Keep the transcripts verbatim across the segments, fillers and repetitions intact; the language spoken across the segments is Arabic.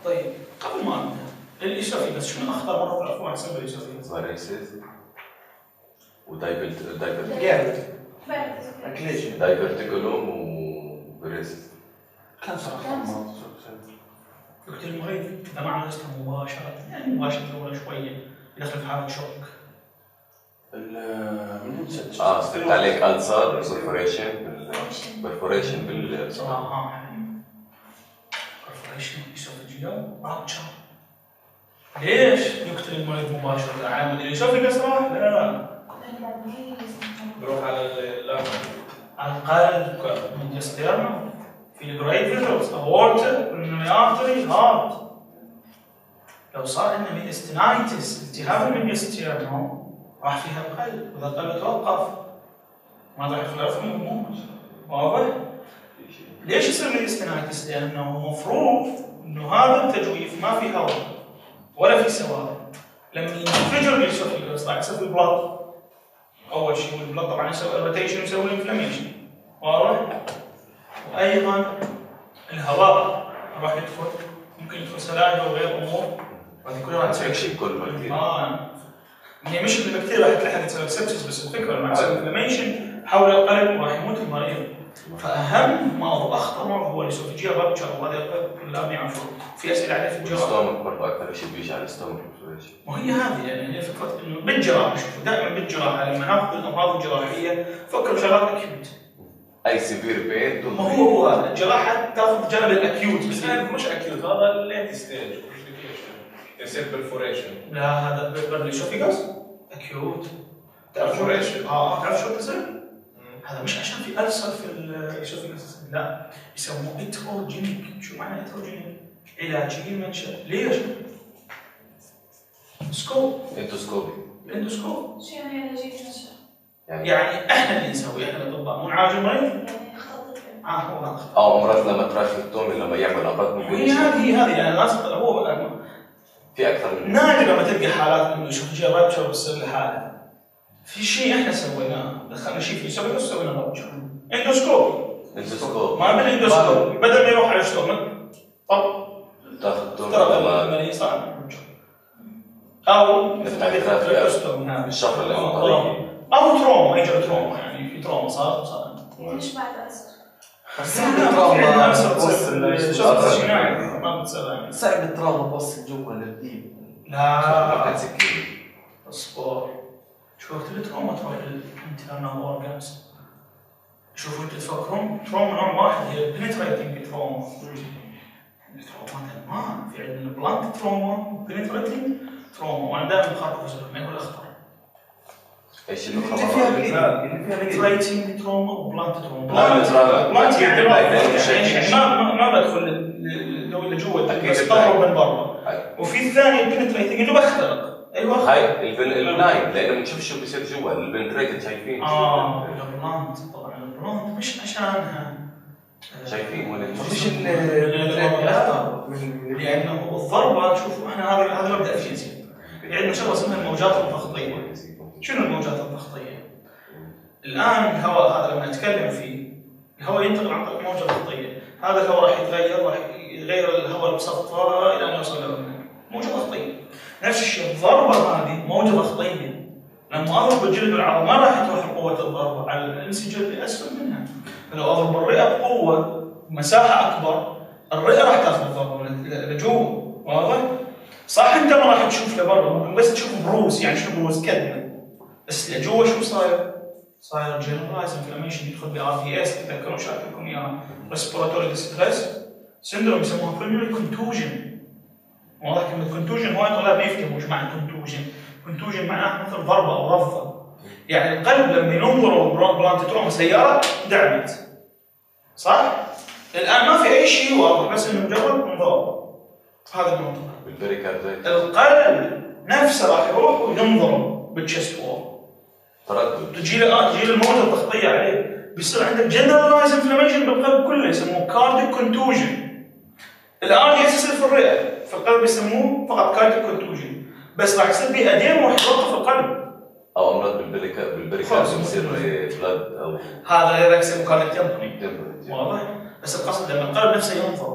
طيب قبل ما نبدا الاسوفيجاس شنو اخطر مرض في العفو حسب الاسوفيجاس؟ فاريسيس ودايبلت دايبلت جامد اكليشن دايبرتيكولوم وبريست كانسر. دكتور المريض اذا ما عالجته مباشره يعني مباشره اول شويه يدخل في حاله شوك. من اه استفدت عليك ألسر برفوريشن برفوريشن بال اه اه برفوريشن اسوفيجيال رابتشر. ليش يقتل المريض مباشره؟ عامل الاسوفيجاس راح؟ لا بروح على اللحم على القلب من جستيرنا في الجريد فيزلز اورتا بالمونري ارتري هارت. لو صار عندنا ميدستينايتس التهاب الميدستيرنا راح فيها القلب واذا القلب توقف ما راح يخلق في الموت. واضح؟ ليش يصير ميدستينايتس؟ لانه المفروض انه هذا التجويف ما في هواء ولا في سوائل. لما ينفجر الاسوفيجاس راح يصير في البلط. اول شيء البلط طبعا يسوي اريتيشن ويسوي انفلاميشن. واضح؟ وايضا الهواء راح يدخل ممكن يدخل سلايفا وغير امور وهذه كلها راح تسوي شيء كل بكتيريا. اه هي مش البكتيريا راح تلحق تسوي سبسس بس الفكره لما تسوي انفلاميشن حول القلب راح يموت المريض. فاهم مرض واخطر مرض هو الاسوفيجيال رابتشر وهذا كلهم يعرفون. في اسئله عليه في الجراحه. الستومك برضه اكثر شيء بيجي على الستومك. وهي هذه يعني هي فكره انه بالجراحه شوفوا دائما بالجراحه لما ناخذ الامراض الجراحيه فكروا بشغلات اكيوت. اي سيفير بين ما هو هو هذا الجراحه تاخذ جانب الاكيوت بس هذا مش اكيوت هذا الليت ستيج يصير برفوريشن. لا هذا بالاسوفيجاس اكيوت برفوريشن. اه تعرف شو تصير؟ هذا مش عشان في ألسر في الاسوفيجاس لا يسموه اتروجينيك. شو معنى اتروجينيك؟ علاجي منشأ. ليش؟ سكوب اندوسكوبي. الاندوسكوب شو يعني علاجي منشأ؟ يعني يعني احنا اللي نسوي احنا الاطباء مو نعالج المريض. يعني خطط اه هو هذا او امراض لما تراكمتومي لما يعمل امراض ممكن هي هذه هذه يعني لازم هو في اكثر من نادر لما تلقى حالات انه اسوفيجيال رابتشر بتصير لحاله. في شيء احنا سويناه دخلنا شيء في سوينا سوينا رابتشر اندوسكوبي. اندوسكوب ما بالاندوسكوب بدل ما يروح على الستومك طب تاخذ تومي ترى لما العمليه صعبه او نفتح جراف الشفره الانفقاريه او تروما يجي تروما يعني في تروما صار صار ليش بعد ألسر؟ بس التراuma ما بتصير صعب التراuma توصل جوا للديب. لا سكين اصبر شوف وقت التروما تروح للانترنال اورجانز. شوفوا انتوا تفكرون تروما نوع واحد هي بنتريتنج تروما. التروما ما في عندنا بلانت تروما بنتريتنج تروما وانا دائما بخاطر ما يقول الاخطر. ايش اللي اللي فيها خبر اللي فيها بنتريتنج تروما وبلانت تروما. بلانت تروما. بلانت يعني بلانت يعني ما ما بدخل لو اللي جوا بس قرب من برا. وفي الثاني البنتريتنج انه بخترق. ايوه هاي البناين لانه بنشوف شو بيصير جوا البنتريتد شايفين اه البلانت طبعا البلانت مش عشانها شايفين ولا مش ال لانه الضربه شوفوا احنا هذا هذا مبدا فيزياء. عندنا شغله اسمها الموجات الضغطيه. شنو الموجات الضغطيه؟ الان الهواء هذا لما نتكلم فيه الهواء ينتقل عن طريق موجه ضغطيه. هذا الهواء راح يتغير راح يغير الهواء المسطره الى ان يوصل الى موجه ضغطيه. نفس الشيء الضربه هذه موجه ضغطيه. لما اضرب الجلد والعظم ما راح تروح قوه الضربه على الانسجه اللي اسفل منها. فلو اضرب الرئه بقوه مساحه اكبر الرئه راح تاخذ الضربه لجوا. واضح؟ صح انت ما راح تشوف لبرا بس تشوف بروز يعني شنو بروز كذا بس لجوا شو صاير؟ صاير جنرالايز انفلاميشن يدخل بار دي اس تذكرون شكلكم اياها ريسبيراتوري ديستريس سندروم يسموها بلمونري كونتوجن. واضح كلمه كونتوجن هواي طلاب ما يفهموا ايش معنى كونتوجن. كونتوجن معناه مثل ضربه او رفضه. يعني القلب لما ينظر بلانت تروما سياره دعمت. صح؟ الان ما في اي شيء واضح بس انه مجرد انضرب. هذا المنطق. بالبريكاردايتس القلب نفسه راح يروح وينضرب بالتشست وول. تردد تجي له اه تجي له الموجه الضغطيه عليه بيصير عندك جنرالايز انفلاميشن بالقلب كله يسموه كارديك كونتوجن. الان يصير في الرئه في القلب يسموه فقط كارديك كونتوجن بس راح يصير به اديم وراح يوقف القلب. او امراض بالبريكا بالبريكاردايتس بتصير فلاد او هذا اللي يسموه كارديك تمبري. تمبري. واضح؟ بس القصد لما القلب نفسه ينضرب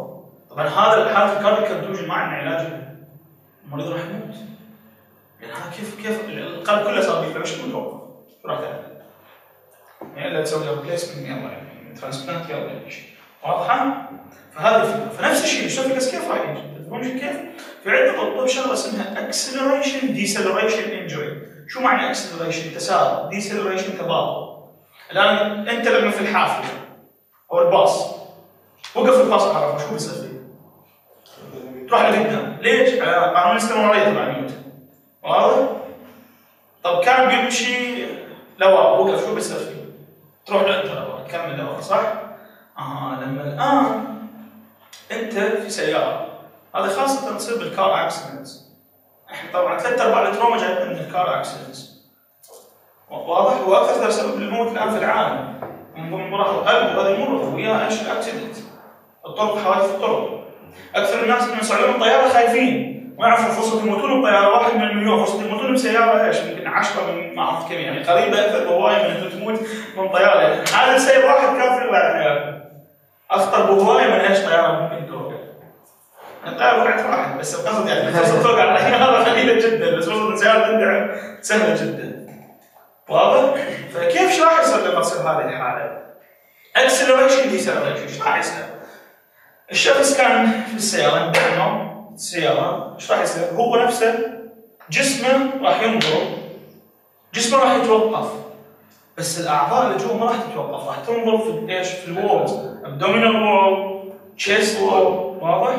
طبعا هذا حاله الكارديك كونتوجن ما عندنا علاج له، المريض راح يموت. يعني هذا كيف كيف القلب كله صار بيفلع، وش تقول؟ شو راح تعمل؟ يعني الا تسوي له ريبليسمنت يلا يعني ترانسبلانت يلا شيء. واضحه؟ فهذه الفكره. فنفس الشيء الاسوفيجاس كيف راح يجي؟ تدرون كيف؟ في عندنا بالطب شغله اسمها اكسلريشن ديسلريشن انجري. شو معنى اكسلريشن؟ تسارع، ديسلريشن تباطؤ. الان انت لما في الحافله او الباص وقف الباص عرفه شو بيصير فيه؟ تروح لقدام، ليش؟ على قانون الاستمراريه تبع نيوتن. واضح؟ طب كان بيمشي لورا وقف شو بيصير فيه؟ تروح له انت لورا تكمل لورا صح؟ اه لما الان انت في سياره هذا خاصه تصير بالكار اكسيدنتس. احنا طبعا ثلاث ارباع التروما جايه من الكار اكسيدنتس. واضح؟ هو اكثر سبب للموت الان في العالم من ضمن مراحل القلب وهذا يمر وياها ايش الاكسيدنت؟ الطرق، حوادث الطرق. اكثر الناس اللي يصعدون الطياره خايفين ما يعرفوا فرصه يموتون بطياره، واحد من المليون، فرصه يموتون بسياره ايش؟ يمكن عشرة من ما اعرف كم، يعني قريبه اكثر بهوايه من انه تموت من طياره. يعني هذا السيد واحد كان في حياته اخطر بهوايه من ايش طياره ممكن توقع. الطياره وقعت واحد بس القصد يعني فرصه توقع الطياره قليله جدا، بس فرصه السياره تندعم سهله جدا. واضح؟ فكيف ايش راح يصير لما تصير هذه الحاله؟ اكسلريشن ديسلريشن، ايش راح يصير؟ الشخص كان في السياره انه السيارة ايش راح يصير؟ هو نفسه جسمه راح ينضرب، جسمه راح يتوقف، بس الأعضاء اللي جوا ما راح تتوقف، راح تنضرب في ايش؟ في الوول، abdominal wall، chest wall، واضح؟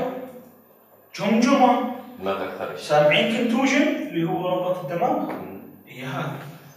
جمجمة ما أكثر شيء. سامعين كونتوجن اللي هو ربط الدماغ؟ هي هذه.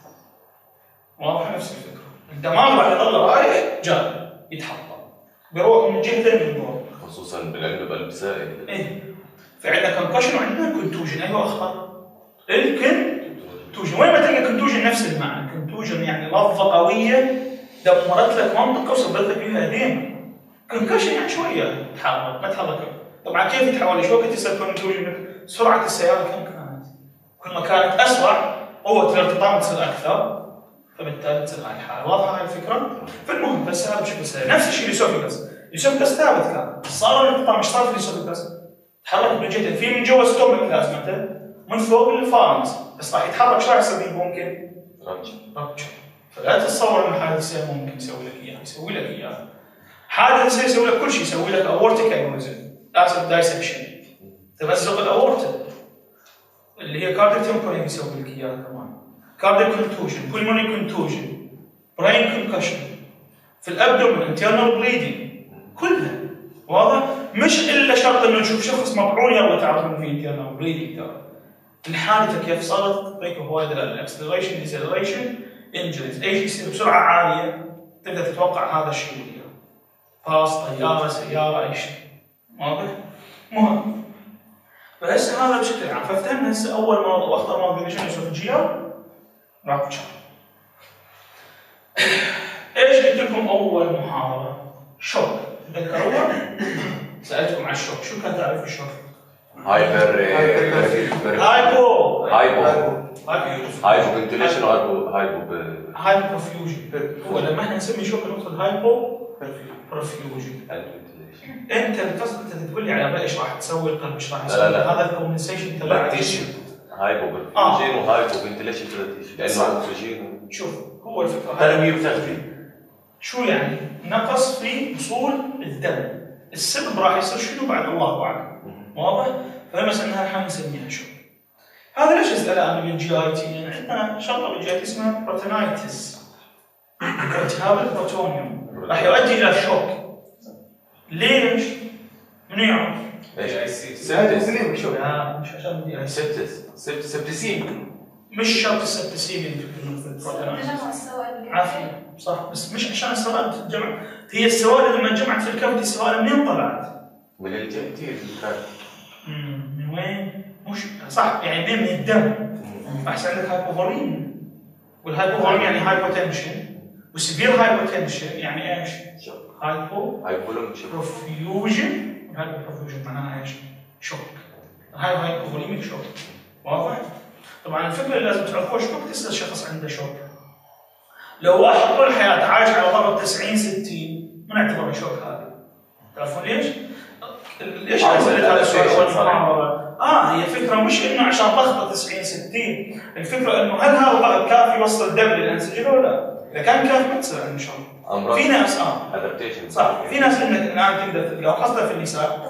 واضح نفس الفكرة، الدماغ راح يظل رايح جاي يتحطم، بيروح من جهتين من الوول. خصوصا بالعلم بقلب سائل. ايه فعندنا كونكشن وعندنا كونتوجن، ايوه اخطر؟ الكونتوجن. وين ما تلقى كونتوجن نفس المعنى، كونتوجن يعني لفظه قويه دمرت لك منطقه وسببت لك فيها اديمه. كونكشن يعني شويه تحرك ما تحرك. طبعا كيف يتحول؟ شو وقت يصير كونتوجن؟ سرعه السياره كم كانت؟ كل ما كانت اسرع قوه الارتطام تصير اكثر، فبالتالي تصير هاي الحاله. واضحه هاي الفكره؟ فالمهم بس هذا بشكل سريع نفس الشيء الاسوفيجاس. الاسوفيجاس ثابت كان، صار الارتطام ايش صار في الاسوفيجاس؟ تحرك من جهتين، في من جوا ستومك لازمته من فوق الفارنس، بس راح يتحرك شو راح يصير ممكن؟ ربشة. ربشة. فلا تتصور ان حادث يصير ممكن يسوي لك اياه، يسوي لك اياه. حادث يصير يسوي لك كل شيء، يسوي لك اورتيك انوريزم، لازم دايسكشن، تمزق الاورتا اللي هي كارديك تمبورين يسوي لك اياها كمان. كارديك كونتوجن، بولمونري كونتوجن، براين كونكشن، في الابدومن انترنال بليدنج، كلها. واضح؟ مش الا شرط انه نشوف شخص مطعون يلا تعرف انه في انترنال بليدنج. ترى الحادثه كيف صارت تعطيك هوايه دلائل، الاكسلريشن ديسلريشن انجريز، اي شيء يصير بسرعه عاليه تقدر تتوقع هذا الشيء وياه. باص، طياره، سياره، اي شيء. واضح؟ مهم. فهسه هذا بشكل عام، فافتهمنا هسه اول موضوع واخطر موضوع ديفيجن اسوفجيال رابتشر. ايش قلت لكم اول محاضره؟ شوك، تذكروها؟ سالتكم عن الشوك، شو كان تعريف الشوك؟ هايبر هايبو هايبو هايبو هايبو فنتيليشن وهايبو هايبو هايبو برفيوجن. هو لما احنا نسمي شوك ندخل هايبو برفيوجن. انت القصد انت تقول لي على بقى ايش راح تسوي القلب، ايش راح يسوي؟ لا لا هذا الكومبنسيشن تبع تيشو هايبو برفيوجن وهايبو فنتيليشن تيشو لانه اكسجين. شوف هو الفكره تنمية وتغذية. شو يعني؟ نقص في وصول الدم، السبب راح يصير شنو بعد الله اعلم. واضح؟ فمثلا هاي الحين نسميها شوك. هذا ليش اساله انا بالجي اي تي؟ يعني عندنا شغله بالجي اي تي اسمها بروتونايتس، التهاب البروتونيوم راح يؤدي الى الشوك. ليش؟ منو يعرف؟ ايش؟ سبتس. شو يا مش عشان بدي اي سبتس سبتسيم. مش شرط السبتسيميا اللي في البروتونايتس. تجمع السوائل. عافيه صح، بس مش عشان السوائل تتجمع، هي السوائل لما انجمعت في الكبد السوائل منين طلعت؟ من الجنتيل امم من وين؟ مش صح يعني منين؟ من الدم. احسن عندك هايبوفوليم، والهايبوفوليم يعني هايبوتنشن، وسيفير هايبوتنشن يعني ايش؟ هايبو هايبولوم بروفيوجن. هايبو بروفيوجن معناها ايش؟ شوك. هاي هايبوفوليميك شوك. واضح؟ طبعا الفكره اللي لازم تعرفوها شو وقت تسال شخص عنده شوك. لو واحد طول حياته عايش على ضغط تسعين ستين ما نعتبره شوك هذا. تعرفون ليش؟ ليش انا سالت هذا السؤال اول محاضره؟ اه هي فكره مش انه عشان ضغطه تسعين ستين، الفكره انه هل هذا الضغط كافي يوصل الدم للانسجه ولا لا؟ اذا كان كافي ما تصير ان شاء الله. في ناس اه ادابتيشن صح، في ناس انك الان تقدر تلقاهم خاصه في النساء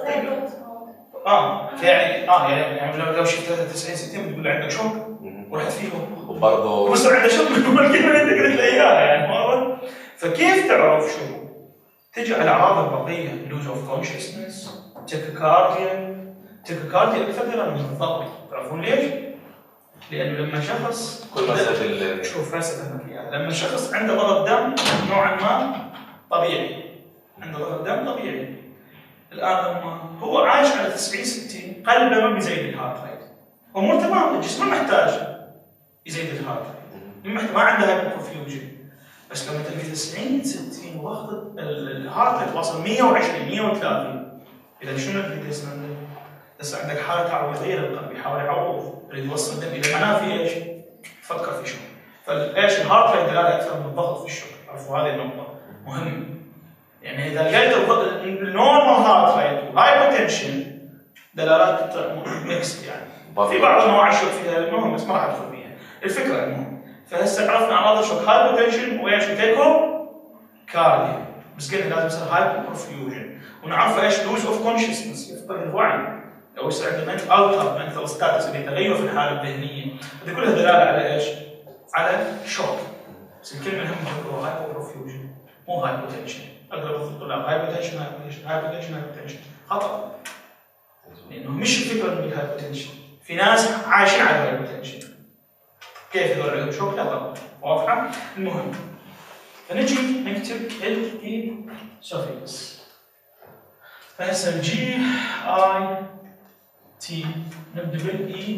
اه يعني اه يعني يعني لو لو شفت تسعين ستين بتقول عندك شوك ورحت فيهم وبرضه بس عنده شوك من الكلمه اللي انت قلت لي اياها يعني واضح. فكيف تعرف شو؟ تجي على الاعراض البقيه لوز اوف كونشسنس، تيكيكارديا. تيكيكارديا اكثر دلاله من الضغط، تعرفون ليش؟ لانه لما شخص كل ما زاد شوف فلسفه يعني لما شخص عنده ضغط دم نوعا ما طبيعي، عنده ضغط دم طبيعي، الان لما هو عايش على تسعين ستين قلبه ما بيزيد الهارت ريت، امور تمام، الجسم ما محتاج يزيد الهارت ريت، ما عنده هايبوبرفيوجن. بس لما تلقى تسعين ستين وضغط الهارت ريت واصل مية وعشرين مية وثلاثين، اذا شنو اللي يصير عندك؟ بس عندك حاله تعويضيه للقلب يحاول يعوض، يريد يوصل الدم الى منافي ايش؟ فكر في شو؟ فايش الهارت ريت دلاله اكثر من الضغط في الشغل، عرفوا هذه النقطه مهمه. يعني اذا لقيت النورمال هارت ريت وهايبوتنشن دلالات ميكس يعني في بعض انواع الشوك فيها المهم بس ما راح ادخل فيها الفكره المهم. فهسه عرفنا اعراض الشوك هايبوتنشن وايش تيكو كارديا، بس قلنا لازم يصير هايبوبرفيوجن، ونعرف ايش لوز اوف كونشسنس يفقد الوعي او يصير عنده منت التر منتل ستاتس اللي تغير في الحاله الذهنيه، هذه كلها دلاله على ايش؟ على شوك. بس الكلمه الهم هو هايبوبرفيوجن مو هايبوتنشن. اغلب الطلاب هايبوتنشن هايبوتنشن هايبوتنشن هايبوتنشن خطا، لانه مش الفكره انه الهايبوتنشن، في ناس عايشين على الهايبوتنشن كيف يدور عليهم شوك؟ لا غلط، واضحه؟ المهم فنجي نكتب ال اي سوفيكس. فهسه الجي اي تي نبدا بالاي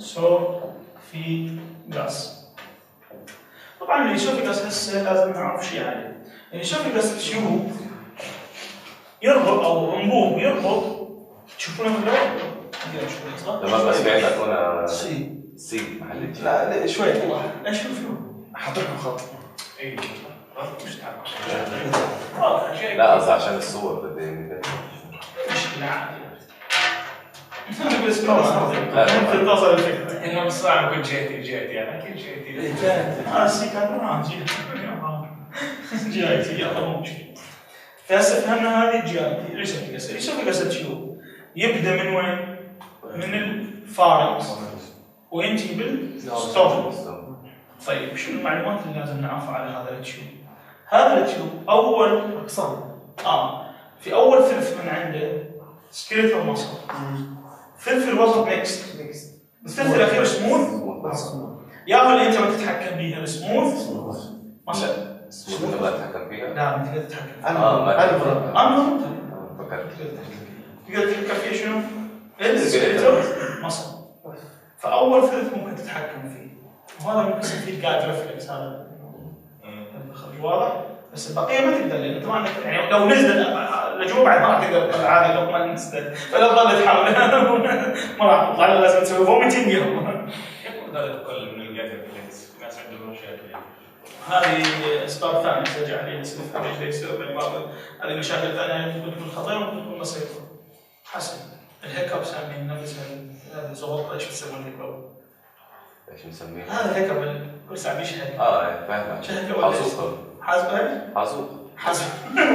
سوفيكس. طبعا الاسوفيكس هسه لازم نعرف شيء عليه. الاسوفيكس شو هو؟ يربط او انبوب يربط، تشوفونه من اللون؟ لما بس في عندك هنا سي سي محل لا لا شوي ايش شو حاطط لكم خط. اي مش تعرف لا قصدي عشان الصور بدي مشكلة عادي. أنا بس ممكن توصل الفكرة. انه صعب كل جهتي جهتي انا كل جهتي. اه سي كان اه جي جي اي تي يلا مو مشكلة. فهسه فهمنا هذه الجي اي تي، ليش في قصة؟ ليش في قصة شو؟ يبدأ من وين؟ من الفارنكس وينتهي بالستومك. طيب شو المعلومات اللي لازم نعرفها على هذا التيوب؟ هذا التيوب اول اقسام اه في اول ثلث من عنده سكيلتال ماسل، الثلث الوسط ميكست، الثلث الاخير سموث يا هو اللي انت ما تتحكم بيها السموث مثلا سموث ما تتحكم فيها؟ لا ما تقدر تتحكم فيها. اه ما انا فكرت تقدر تتحكم فيها شنو؟ السكيلتال ماسل، فاول ثلث ممكن تتحكم فيه، وهذا ممكن يصير فيه جاد ريفلكس هذا واضح؟ بس البقيه ما تقدر لان انت ما عندك يعني لو نزل لجوء بعد ما راح تقدر تطلع عادي لو ما نزل، فلو ظلت تحاول ما راح تطلع لازم تسوي فوميتنج يوم. هذا يقل من الجاد ريفلكس، الناس عندهم مشاكل. هذه اسباب ثانيه ترجع عليها سلف ايش يصير بالبعض، هذه مشاكل ثانيه ممكن تكون خطيره وممكن تكون بسيطه حسب الهيكب سامين نفسها هذا زغط ايش بيسمون الهيكب؟ ايش نسميه؟ هذا هيكب كل ساعه بيشهد اه فاهم حاسوق حاسب ايش؟ حاسوق حاسب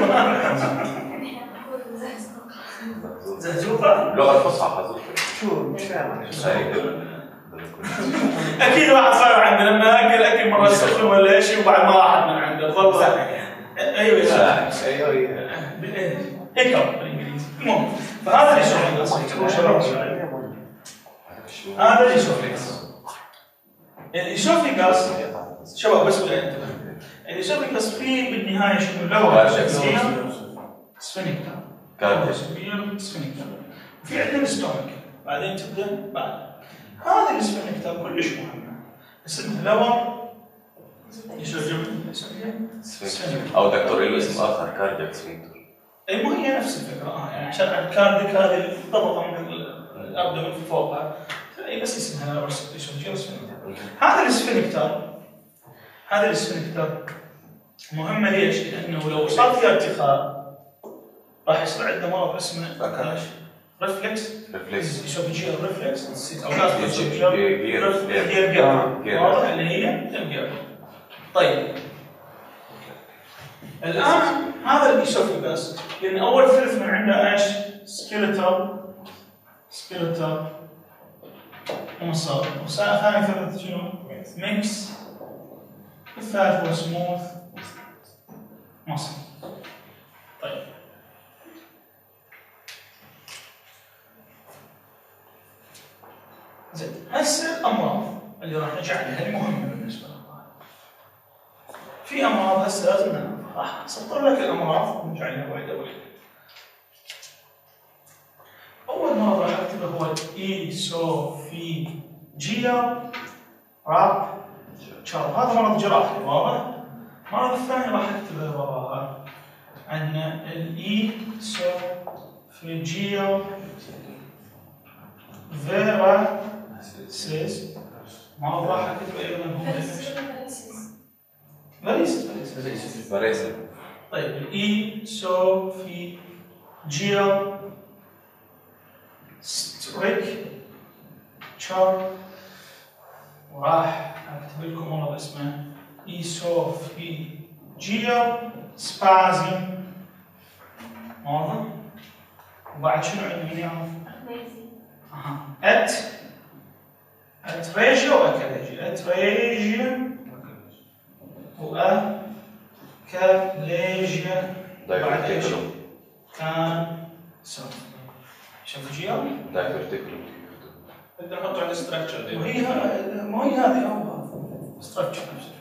زهزوق. زهزوقه؟ اللغه الفصحى حاسوق شو مش فاهم اكيد واحد صار عندنا لما اكل اكل مره سخن ولا شيء وبعد ما راحت من عنده ظل ايوه ايوه هيكب بالانجليزي. المهم فهذا اللي يسوي هذا اللي يسوي الاسوفيجاس شباب بس ولا انتبه الاسوفيجاس فيه بالنهايه شنو لور سفنكتر كارديا سفنكتر وفي عندنا الستومك بعدين تبدا بعد هذا السفنكتر كلش مهمه اسمها لور او دكتور له اسم اخر كاردياك سفنكتر. اي مو هي نفس الفكره اه يعني عشان الكارديك هذه الضغطه من الابدومين في فوقها اي بس اسمها لور سفنكتر. هذا السفنكتر هذا السفنكتر مهمه ليش؟ لانه لو صار فيها ارتخاء راح يصير عنده مرض اسمه ريفلكس ريفلكس اسوفيجيال ريفلكس او لازم جير هي الجير واضح اللي هي الجير. طيب الان هذا الاسوفيجاس لان اول ثلث من عنده ايش؟ سكيلتال سكيلتال ومصاب، وثاني ثلث شنو؟ ميكس، والثالث هو سموث مصل. طيب زين هسه الامراض اللي راح نجي عليها المهمه بالنسبه لنا. في امراض هسه لازم نعرفها، راح اسطر لك الامراض ونجي عليها واحده واحده. اول مرض راح اكتبه هو الايسوفيجيال راب تشارب، هذا مرض جراحي واضح. المرض الثاني راح اكتبه وراها عندنا الايسوفيجيال فيراسيس، مرض راح اكتبه ايضا هو فاريسيس. فاريسيس. طيب الايسوفيجيال ستريك تشارب، وراح اكتب لكم مرض اسمه ايسوفيجيال سبازم واضح. وبعد شنو عندنا نعرف؟ اها ات اتريجيا واكاليجيا، اتريجيا واكاليجيا. بعد ايش؟ كان سو اسوفيجيال دايفرتيكولوم بدنا نحطه على الستراكشر. وهي ما هي هذه اول ستراكشر نفسه.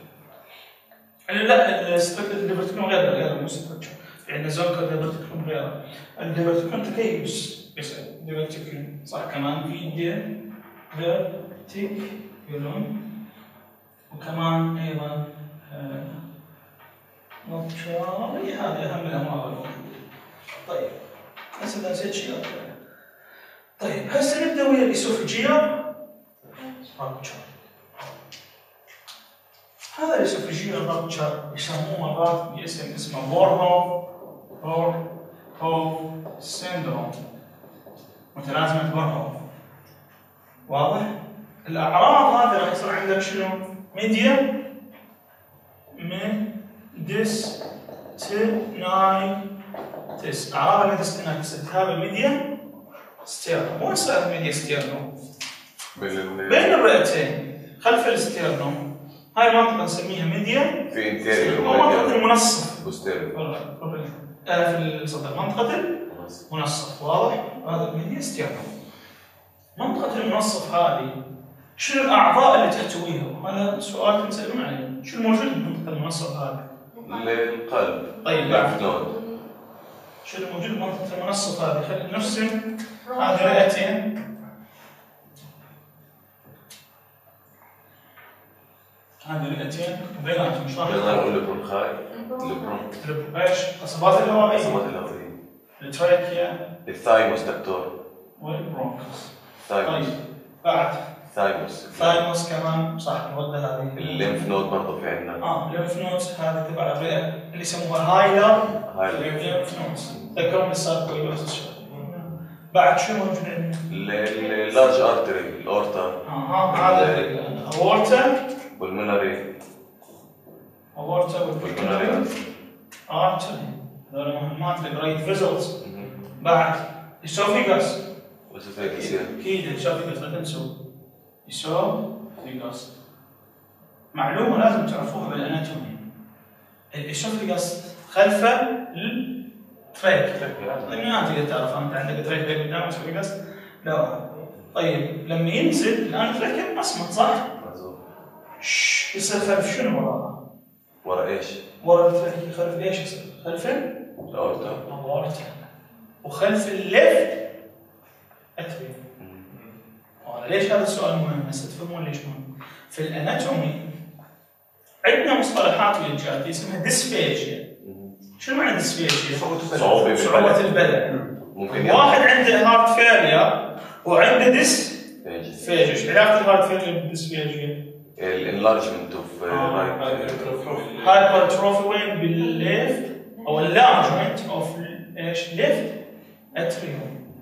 لا الستراكشر الديفرتيكولوم غير غير مو ستراكشر، في عندنا زونكر ديفرتيكولوم غيره. الديفرتيكولوم تكيس بس ديفرتيكولوم صح، كمان في ديفرتيكولوم وكمان ايضا نوتشار. هي هذه اهم الامراض الموجوده. طيب هسه نسيت شيء. طيب هسه نبدا ويا الاسوفيجيال رابتشر. هذا الاسوفيجيال رابتشر يسموه مرات باسم اسمه بورهوف بورهوف سيندروم، متلازمه بورهوف واضح. الاعراض هذه راح يصير عندك شنو؟ ميديا ميديستينايتس، اعراض ميديستينايتس التهاب الميديا ستيرنو. مو يصير ميديا ستيرنو بين الرئتين خلف الستيرنو، هاي المنطقه نسميها ميديا في انتيريور منطقه المنصف بوستيريور آه في الصدر، منطقه المنصف واضح. هذا الميديا ستيرنو. منطقه المنصف هذه شنو الاعضاء اللي تحتويها؟ هذا سؤال تسالون عليه. شو الموجود بمنطقه المنصف هذه؟ القلب. طيب النود. شو الموجود بمنطقه المنصف هذه؟ خلينا نرسم هذه رئتين، هذه رئتين وبيناتهم ايش راح نقدر نقول البرونخاي. البرون ايش؟ قصبات الهوائيه، القصبات الهوائيه، التراكيا الثايموس دكتور، والبرونكس. ثايموس. طيب بعد ثايموس ثايموس كمان صح، الغده هذه. الليمف نود برضه في عندنا. اه الليمف نودز هذه تبع الرئه اللي يسموها هايلر هاي الليمف نودز. ذكرهم الساركويدوزس. بعد شو موجود عندنا؟ اللارج ارتري، الاورتا. اها هذا الاورتا والمونري. اورتا والبلمونري ارتري، هذول مهمات الجريد فيزلز. بعد اسوفيجاس، اكيد الاسوفيجاس لا تنسوا اسوفيجاس. معلومه لازم تعرفوها بالاناتومي، الاسوفيجاس خلفه التريك. ما تقدر تعرفها انت، عندك تريك بين قدام اسوفيجاس لا. طيب لما ينزل الان تريك مصمت صح؟ شش يصير خلف شنو وراها؟ ورا ايش؟ ورا التريك خلف ايش يصير؟ خلف الاورتا. الاورتا. وخلف الليفت اتريوم. ليش هذا السؤال مهم؟ هسه تفهمون ليش مهم. في الاناتومي عندنا مصطلحات ويجات اسمها ديسفيجيا. شنو معنى ديسفيجيا؟ صعوبة صعوبة البلع. ممكن واحد عنده هارت فيلير وعنده ديس فيجيا. ايش علاقة الهارت فيلير بالديسفيجيا؟ الانلارجمنت اوف هايبرتروفي وين؟ بالليفت او اللارجمنت اوف ايش؟ ليفت اتريوم.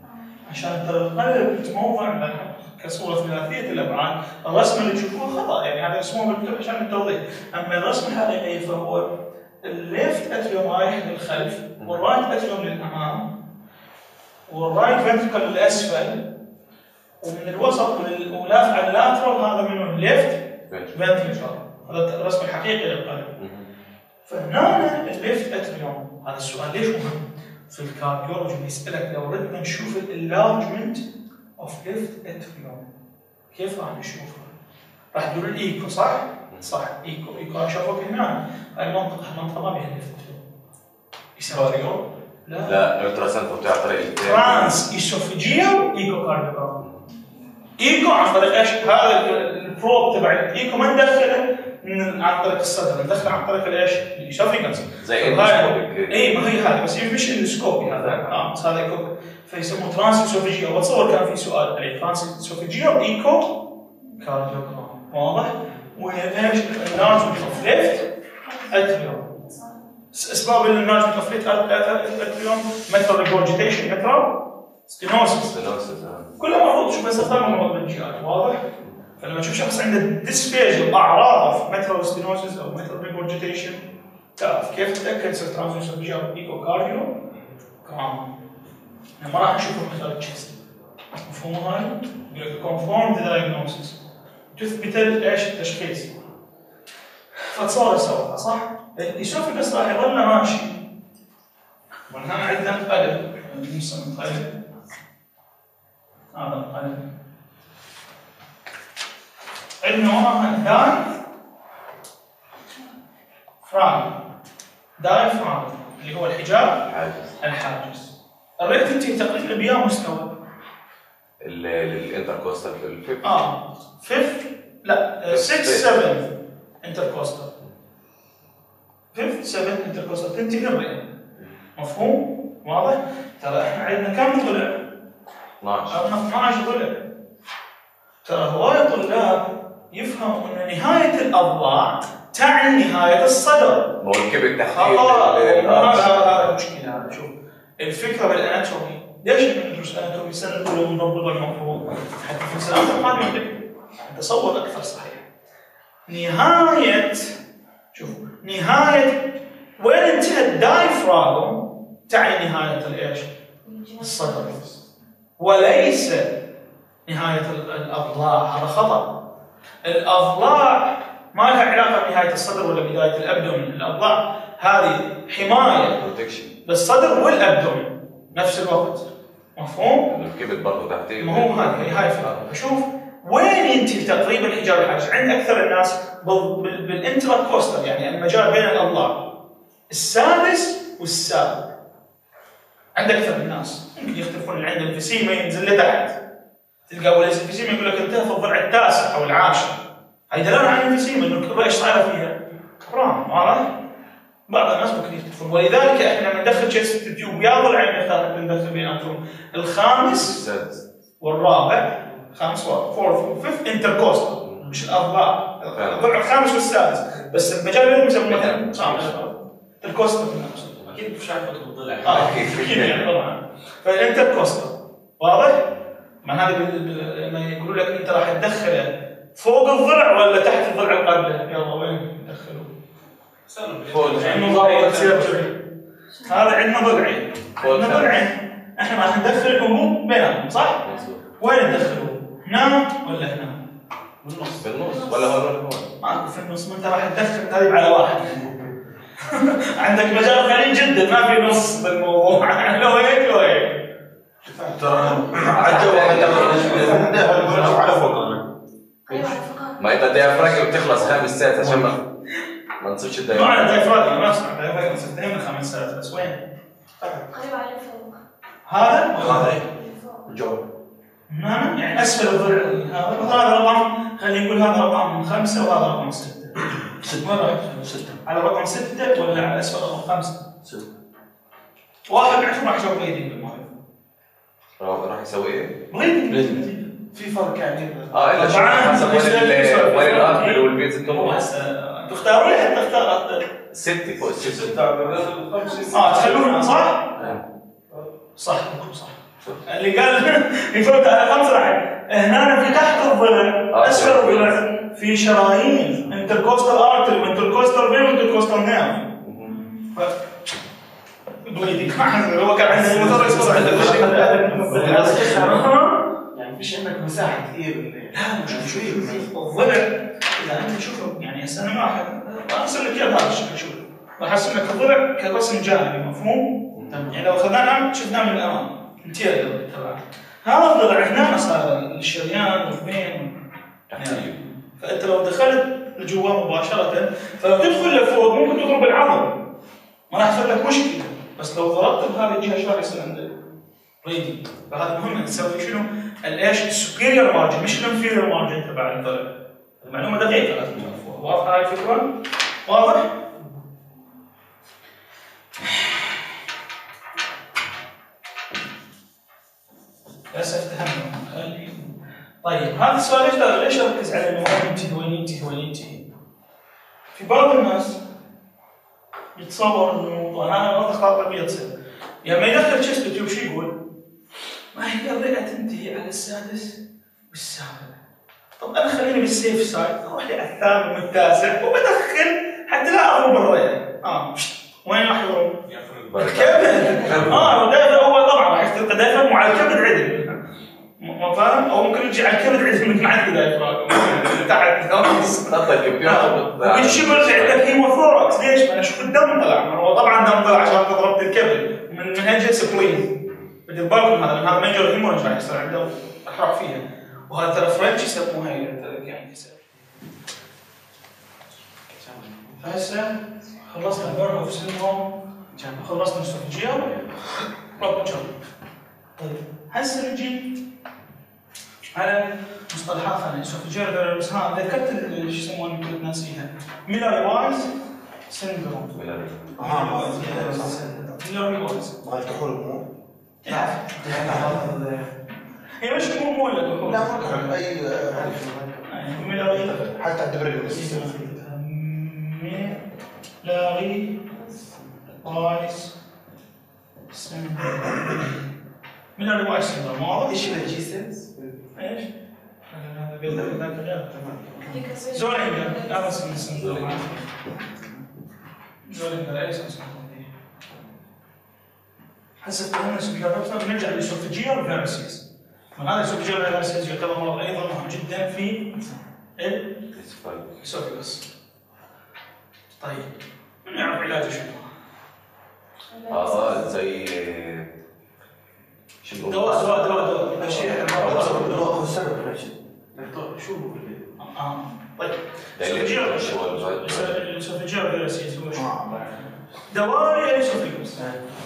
عشان ترى القلب تموضع كصوره ثلاثيه الابعاد، الرسم اللي تشوفوه خطا، يعني هذا اسمه بالكتب عشان التوضيح، اما الرسم الحقيقي فهو الليفت اتريوم رايح للخلف، والرايت اتريوم للامام، والرايت فنتركل للاسفل، ومن الوسط ولافع اللاترال هذا منه الليفت فنتركل، هذا الرسم الحقيقي للقلب. فهنا الليفت اتريوم، هذا السؤال ليش مهم؟ في الكارديولوجي بيسألك لو ردنا نشوف اللارجمنت اوف ليفت اتريوم كيف راح نشوفها؟ راح تقول الايكو صح؟ صح ايكو ايكو اشوفك هنا هاي المنطقة المنطقة ما بيها ليفت اتريوم. يسمى لا لا الالتراساوند بتاع طريق ترانس ايسوفيجيال ايكو كارديوجرام. ايكو عن طريق ايش؟ هذا البروب تبع الايكو ما ندخله من عن طريق الصدر، ندخله عن طريق الايش؟ الاسوفيجاس. زي اندوسكوبيك. اي ما هي هذه بس هي مش اندوسكوبي هذا اه بس هذا ايكو فيسموه ترانس ايسوفيجيال. واتصور كان في سؤال عليه ترانس ايسوفيجيال ايكو كارديوجرام واضح؟ وايش؟ اللارجمنت اوف ليفت اتريوم. اسباب اللارجمنت اوف ليفت اتريوم مثل ريجورجيتيشن مثل ستينوسس كلها مرض شوف بس اختار مرض بالجيات واضح؟ فلما تشوف شخص عنده ديسفيجيا اعراض مثل ستينوسس او مثل ريجورجيتيشن تعرف كيف تتاكد صرت ترانزيشن ايكو كارديو كرام. ما راح نشوفه مثل التشست مفهوم هاي؟ يقول لك كونفورم ذا دايجنوستس تثبت ايش التشخيص. فتصور سوا صح؟ الاسوفيجاس راح يظل ماشي وهنا عندنا قلب نسمى قلب هذا القلب عندنا وراها داي فراغ داي فراغ اللي هو الحجاب الحاجز. الريكتنتي تقريبا بيا مستوى الانتركوستال في الفيف اه فيف لا ستة سبعة انتركوستال فيف سبعة انتركوستال تنتهي الرئه مفهوم؟ واضح؟ ترى احنا عندنا كم ضلع؟ اثناشر عندنا اثناشر ضلع. ترى هواي طلاب يفهموا ان نهايه الاضلاع تعني نهايه الصدر. ما هو الكبد تحت هذا المشكله. هذا شوف الفكره بالاناتومي ليش ندرس اناتومي السنه الاولى ونضبط المفروض حتى في السنوات القادمه تصور اكثر صحيح. نهايه شوف نهايه وين انتهى الدايفراغم تعني نهايه الايش؟ الصدر وليس نهايه الاضلاع. هذا خطا. الاضلاع ما لها علاقه بنهايه الصدر ولا بدايه الابدومين. الاضلاع هذه حمايه للصدر والابدومين نفس الوقت مفهوم؟ الكبد برضه تحت ما هو هذه هاي الفكره. شوف وين ينتهي تقريبا الحجاب الحاجز عند اكثر الناس بالانترا كوستال يعني المجال بين الاضلاع السادس والسابع عند اكثر الناس. ممكن يختلفون اللي عنده الفسيمه ينزل لتحت تلقى اول الفسيمه يقول لك انتهى في الضلع التاسع او العاشر. هي دلاله عن الفسيمه انه الكبرى ايش صايره فيها؟ كبران واضح؟ بعض الناس ممكن يختلفون ولذلك احنا لما ندخل شيست تيوب يا ضلعين نختار ندخل بيناتهم الخامس والرابع خامس وفورث وفيفث انتركوستال مش الاضلاع. الضلع الخامس والسادس بس المجال بينهم يسمونه مثلا خامس الكوستال اكيد مش عارف اكتب الضلع اه اكيد يعني طبعا فالانتركوستال واضح؟ مع هذا لما يقولوا لك انت راح تدخله فوق الضلع ولا تحت الضلع القابله؟ يلا وين ندخله؟ فوق عندنا سيرجري هذا عندنا ضلعين عندنا ضلعين احنا راح ندخل الانبوب بينهم صح؟ وين ندخله؟ هنا ولا هنا؟ بالنص بالنص ولا هون ولا هون؟ ماكو في النص. ما انت راح تدخل تقريب على واحد عندك مجال قليل جدا ما في نص بالموضوع لو هيك لو هيك ترى عجبوا على فوق ما انت الديافراجم بتخلص خمس ساعات عشان ما ما نصيرش ما عندنا دايفراجم ما اسمع دايفراجم ستين خمس ساعات بس وين؟ قريب على فوق. هذا هذا جو نعم يعني اسفل الضلع هذا هذا رقم خلينا نقول هذا رقم خمسه وهذا رقم سته. ستة وين رايح؟ ستة على رقم ستة ولا على اسفل رقم خمسه؟ ستة. واحد منهم راح يسوي بليدنج بالماء. راح يسوي ايه؟ بليدنج في فرق يعني اه الا شو حسب وين وين الارض والبيت هو هسه تختاروا لي حتى اختار ستة فوق الستة ستة اه تخلونها صح؟ صح بكم صح اللي قال يفوت على خمس راح هنا في تحت الضلع اسفل الضلع في شرايين انتركوستال ارتري وانتركوستال فين وانتركوستال نيرف. بليدنج ما حصل هو كان عنده موتور يصير عنده شيء يعني مفيش عندك مساحه كثير. لا شوف شوي الضلع اذا انت تشوفه يعني هسه واحد ارسل لك اياه بهذا الشكل شوف راح ارسم لك الضلع كرسم جانبي مفهوم؟ يعني لو اخذناه شفناه من الامام انتيريور تبعه هذا الضلع هنا صار الشريان والبين يعني فانت لو دخلت لجوا مباشره فلو تدخل لفوق ممكن تضرب العظم ما راح يصير لك مشكله بس لو ضربت بهذه الجهه ايش راح يصير عندك؟ ريدي فهذا مهم تسوي شنو؟ الايش؟ السوبيريور مارجن مش الانفيريور مارجن تبع الضلع. المعلومه دقيقه لازم تعرفوها واضحه هاي الفكره؟ واضح؟ للاسف تهمنا. طيب هذا السؤال ليش ليش اركز على انه وين ينتهي وين ينتهي وين ينتهي؟ في بعض الناس يتصور انه الموضوع انا ما اخطاء طبيعيه تصير لما يدخل تشست تيوب شو يقول؟ ما هي الرئه تنتهي على السادس والسابع. طب انا خليني بالسيف سايد اروح لي على الثامن والتاسع وبدخل حتى لا اضرب الرئه. اه وين راح يضرب؟ الكبد. اه دائما هو طبعا راح يفتح دائما مع الكبد عدل. ما فاهم؟ او ممكن يجي على الكبد عدل من معك دايفراغ تحت خلاص. ويجي شو يرجع عندك هيموثوركس ليش؟ ما انا اشوف الدم طلع هو طبعا الدم طلع عشان ضربت الكبد من من اجل سبلين. بدي بالكم هذا هذا ميجر هيموريج راح يصير عنده احراق فيها وهذا ترى فرنش يسموها يعني هسه خلصنا البرن اوف سيندروم خلصنا السوفجيال رابتشر. طيب هسه نجي على مصطلحات ثانيه السوفجيال بس ها ذكرت شو يسمونه كنت ناسيها ميلاري وايز سيندروم. ميلاري اه ميلاري وايز مال كحول مو؟ لا هي مش مو مو ولا كحول لا مو كحول اي ميلاري حتى الدبريلوس ميلاري وايز ميلاري وايز سيندروم واضح؟ ايش الجي سنس؟ ايش؟ هذا قلنا ذاك غير تمام. زولينجر لا بس من السندروم زولينجر ايش اسمه؟ حسب فهمنا سوبيجيال بنرجع للسوفجيال فيرسيس. هذا السوفجيال فيرسيس يعتبر مرض ايضا مهم جدا في الاسوفيجاس. طيب من يعرف علاجه شنو؟ اه زي شنو دواء دواء دواء دواء شيء هو السبب شو هو اه طيب السوفجيال فيرسيس هو شو؟ دواء الاسوفيجاس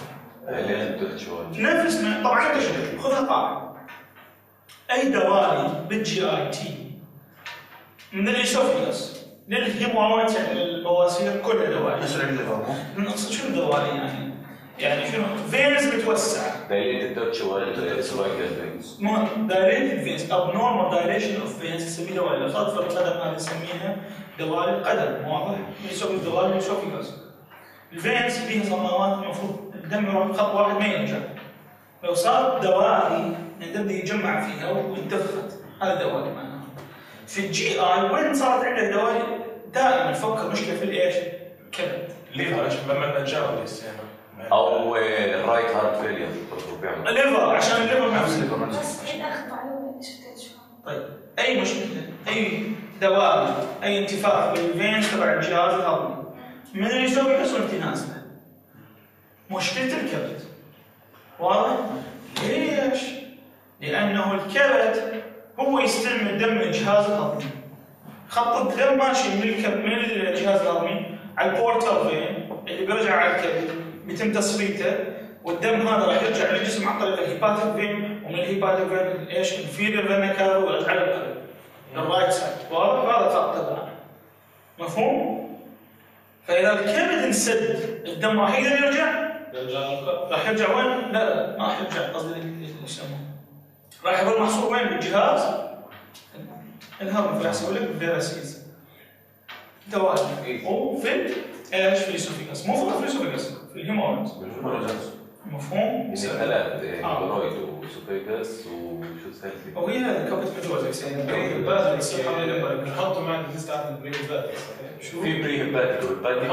نفس ما طبعا انت شوف خذها قاعده اي دوالي بالجي اي تي من الاسوفيجاس للهيمورايد يعني البواسير كلها دوالي. يسرع الليفر نقصد شنو دوالي يعني؟ يعني شنو فينز بتوسع دايليتد تيرتشوال اسوفيجال فينز مو دايليتد فينز اب نورمال دايليشن اوف فينز نسميه دوالي. الاخذ في القدم هذه نسميها دوالي القدم واضح؟ يسوي دوالي الاسوفيجاس. الفينز فيها صمامات المفروض الدم يروح خط واحد ما يرجع. لو صار دوالي الدم يجمع فيها وانتفخت هذا دوالي معناها. في الجي اي وين صارت عندك دوالي دائما تفكر مشكله في الايش؟ الكبد. ليه عشان لما نتجاوز السيارة او الرايت هارت فيلير بيعمل الليفر عشان الليفر نفسه. بس عيد اخذ معلومه شفتها شو. طيب اي مشكله اي دواء اي انتفاخ بالفين تبع الجهاز الهضمي من اللي يسوي بس وانت نازله مشكله الكبد. واضح؟ ليش؟ لانه الكبد هو يستلم الدم من الجهاز الهضمي. خط الدم ماشي من الكبد من الجهاز الهضمي على البورتال فين اللي بيرجع على الكبد بيتم تصفيته والدم هذا راح يرجع للجسم عن طريق الهيباتيك فين ومن الهيباتيك فين ايش؟ الانفيريور فينا كافا ويرجع على القلب الرايت سايد. واضح؟ هذا خط تبعنا. مفهوم؟ فاذا الكبد انسد الدم راح يقدر يرجع؟ راح يرجع وين؟ لا لا ما راح يرجع قصدي اللي يسمونه راح يظل محصور وين؟ بالجهاز الهضمي راح يسوي لك فيرسيز دوالي وفي ايش؟ في الاسوفيجاس مو فقط في الاسوفيجاس في الهيمورايدز مفهوم؟ ثلاث هيمورويد وسوفيجاس وشو الثالث؟ وهي هذا كابت ميجوزكس يعني البازل يصير حول الليفر بنحطوا معك تستعمل البري هيباتيك شو؟ في بري هيباتيك والهيباتيك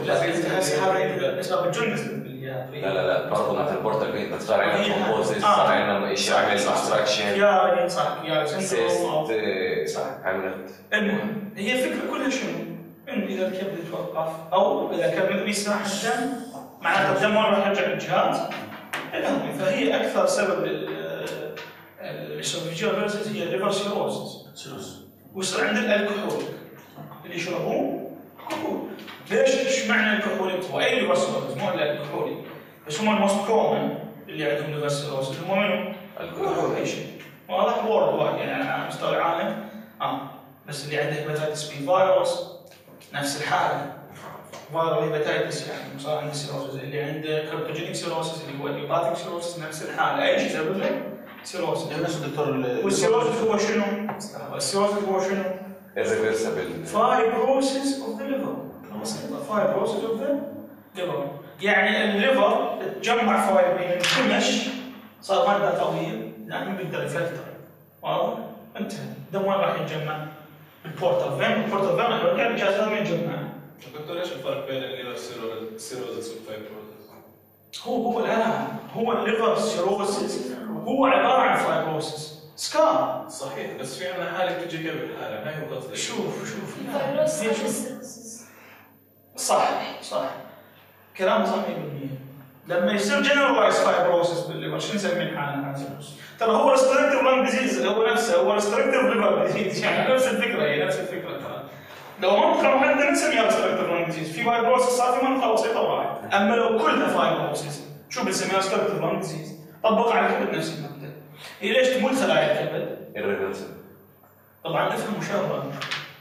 هسه بالجنس لا لا لا برضه مثل البورتال جرين بس صار عندنا ثرومبوزيس صار عندنا شيء عمل اوبستراكشن يا صح يا سندروم صح عملت المهم هي الفكره كلها شنو؟ انه اذا الكبد يتوقف او اذا كان بيسمح الدم معناته الدم ما راح يرجع للجهاز. المهم فهي اكثر سبب للاسوفيجيال فيرسز هي الليفر سيروسس ويصير عند الكحول اللي يشربوه كحول. ليش ايش معنى الكحول؟ هو اي ليفر سيروسس مو الا الكحولي بس هم الموست كومن اللي عندهم ليفر سيروسس هم منو؟ الكحول اي شيء واضح وورد واحد يعني على مستوى العالم اه بس اللي عنده هيباتيتس بي فيروس نفس الحاله فايرال هيباتيتس يعني صار عنده سيروسس اللي عنده كربتوجينيك سيروسس اللي هو الهيباتيك سيروسس نفس الحاله اي شيء سبب له سيروسس. نفس الدكتور والسيروسس هو شنو؟ السيروسس هو شنو؟ irreversible fibrosis of the liver. fibrosis of the liver يعني الليفر تجمع فايبرين انكمش صار ماده قويه لكن بيقدر يفلتر واضح؟ انتهى الدم وين راح يتجمع؟ بالبورتال فين؟ البورتال فين راح يرجع الجهاز هذا يتجمع. دكتور ايش الفرق بين الليفر سيروزس والفايبروزس؟ هو هو الان هو الليفر سيروسيس هو عباره عن فايبروسيس سكار. صحيح بس في عندنا حاله تجي قبل الحاله ما هي قصدي. شوف شوف الفيروس صح صح كلام صح مية بالمية. لما يصير جنرالايز فايبروسيس بالليفر شو نسمي الحاله هذه؟ ترى هو ريستريكتيف لانج ديزيز هو نفسه هو ريستريكتيف ليفر ديزيز يعني نفس الفكره هي نفس الفكره ترى. لو منطقه محدده نسميها ريستريكتيف لانج ديزيز في فايبروسيس صار في منطقه بسيطه واحد. اما لو كلها فايبروسيس شو بنسميها ريستريكتيف لانج ديزيز؟ طبق على الكبد نفس المبدا. هي ليش تموت خلايا الكبد؟ irreversible طبعا افهم شغله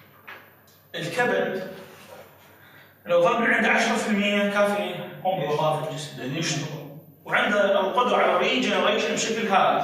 الكبد لو ظل عنده عشرة بالمئة كافي هم وظائف الجسم لان يشتغل وعنده القدره على ريجنريشن بشكل هائل.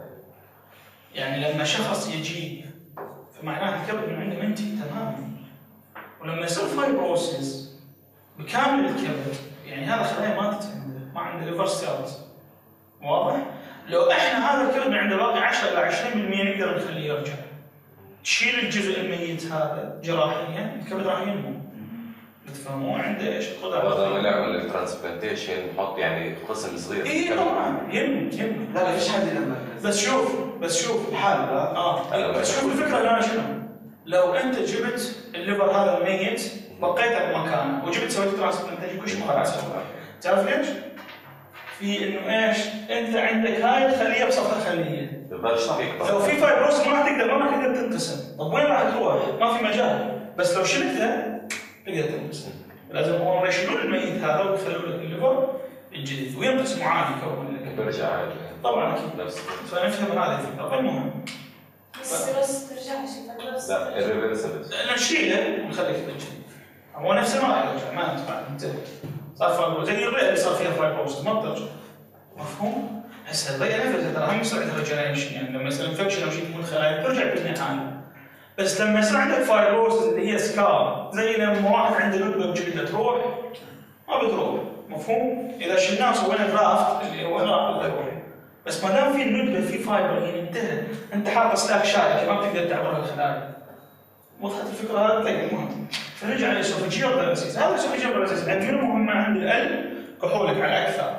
يعني لما شخص يجي فمعناه الكبد من عنده منتج تماما ولما يصير فايبروسيس بكامل الكبد يعني هذا خلايا ما عنده ما عنده ليفر سيلز واضح؟ لو احنا هذا الكبد من عنده باقي عشرة إلى عشرين بالمئة نقدر نخليه يرجع. تشيل الجزء الميت هذا جراحيا الكبد راح ينمو. تفهمون عنده ايش القدره؟ والله نعمل الترانسبلانتيشن نحط يعني قسم صغير. اي طبعا ينمو ينمو. لا لا فيش حد لما بس شوف بس شوف الحال اه بس شوف الفكره الان شنو؟ لو انت جبت الليفر هذا الميت بقيته بمكانه وجبت سويت ترانسبلانتيشن كل شيء خلاص. تعرف ليش؟ في انه ايش؟ انت عندك هاي الخليه بصفحه خليه. لو في فايبروس ما راح تقدر ما راح تقدر تنقسم، طب وين راح تروح؟ ما في مجال، بس لو شلتها تقدر تنقسم. لازم هم يشيلون الميت هذا ويخلون لك الليفر الجديد وينقسم عادي كون ترجع عادي. طبعا اكيد نفس فنفهم هذه الفكره. فالمهم بس بس ترجعش الفايبروس. لا irreversible نشيله ونخليك بالجديد. هو نفسه ما راح يرجع ما ينفع انتهى. صار فايبروس زي الرئه اللي صار فيها فايبروس ما بترجع. مفهوم؟ هسه الرئه نفسها ترى هم يصير عندها ريجنريشن يعني لما يصير انفكشن او شيء تكون خلايا ترجع بالنهايه. بس لما يصير عندك فايبروس اللي هي سكار زي لما واحد عنده ندبه بجلده تروح ما بتروح. مفهوم؟ اذا شلناه وسوينا جرافت اللي هو جرافت بتروح. بس ما دام في الندبه في فايبر هي انتهى انت حاط اسلاك شائكه ما بتقدر تعبر الخلايا. وضحت الفكره هذا؟ طيب المهم فنرجع للاسوفيجيال فيرسيس. هذا الاسوفيجيال فيرسيس عندنا مهمه عند القلب كحولك على اكثر.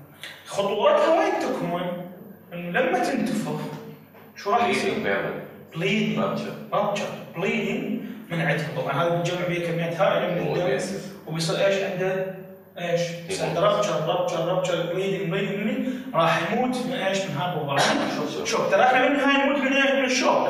خطورتها وين تكمن؟ انه لما تنتفخ شو راح يصير؟ بليدنج رابتشر بليدنج من عندها. طبعا هذا بنجمع به كميات هائله من الدم وبيصير ايش عنده؟ ايش؟ بيصير عنده رابتشر رابتشر رابتشر بليدنج بليدنج راح يموت من ايش؟ من هذا الوضع. شوك ترى احنا من هاي نموت من ايش؟ من الشوك.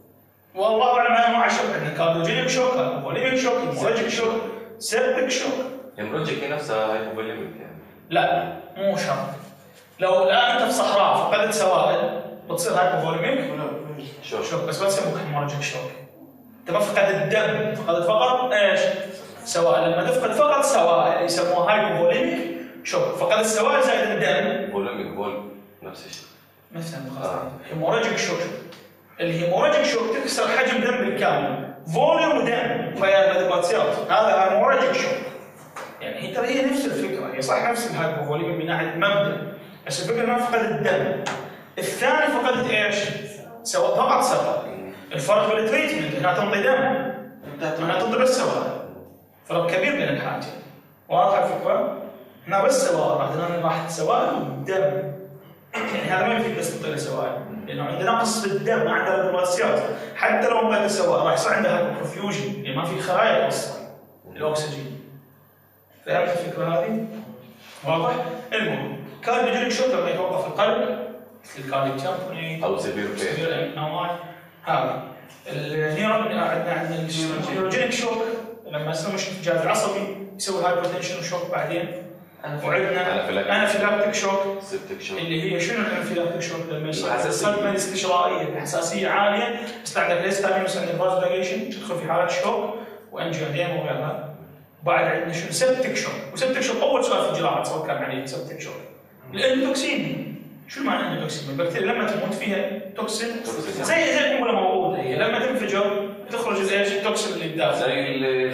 والله اعلم انواع الشوك عندنا كارديوجينيك شوك، هيموليتيك شوك، هيموراجيك شوك، سيبتيك شوك. هيموراجيك هي نفسها هايبوفوليميك يعني؟ لا مو شرط. لو الان انت في صحراء فقدت سوائل بتصير هايبوفوليميك شوك شوك بس ما تسموك هيموراجيك شوك. انت ما فقدت الدم فقدت فقط ايش؟ سوائل. لما تفقد فقط سوائل يسموها هايبوفوليميك شوك. فقدت السوائل زائد الدم فوليميك فول نفس الشيء نفس المخاطر. هيموراجيك شوك الهيموراجيك شوك تكسر حجم دم بالكامل فوليوم ودم فيا مدباتيات هذا هيموراجيك شوك. يعني هي ترى هي نفس الفكره، هي صح نفس الهايبوفوليميا من ناحيه المبدا، بس الفكره ما فقدت الدم. الثاني فقدت ايش؟ سواء فقط سواء. الفرق بالتريتمنت هنا تنطي دم، هنا تنطي بس سواء. فرق كبير بين الحالتين. واضحه الفكره؟ هنا بس سواء، هنا راح سواء والدم. يعني هذا ما يفيد بس تنطي سواء، لانه عندنا نقص في الدم، ما عندنا ريدواسيات. حتى لو انطيت سواء راح يصير عندها هايبوبرفيوجن، يعني ما في خلايا توصل الاكسجين. فهمت الفكره هذه؟ واضح؟ المهم كارديوجينيك شوك لما يتوقف القلب مثل الكارديو تامبونيت او سيفير بين هذا النيرون. عندنا عندنا النيوروجينيك شوك لما يصير مش انفجار العصبي يسوي هايبوتنشن وشوك بعدين. وعندنا انافيلاكتيك شوك اللي هي شنو الانافيلاكتيك شوك؟ لما يصير الصدمه الاستشرائيه بحساسيه عاليه، بس عندك هيستامينوس عندك فازودايليشن تدخل في حالات شوك وانجيوديم وغيرها. بعد عندنا شنو؟ سبتك شوك. وسبتك شوك اول سؤال في الجراحه تصور كان عليه سبتك شوك. الاندوتوكسين شو معنى الاندوتوكسين؟ البكتيريا لما تموت فيها توكسين زي زي القنبله موجوده، هي لما تنفجر تخرج ايش؟ التوكسين اللي بداخل زي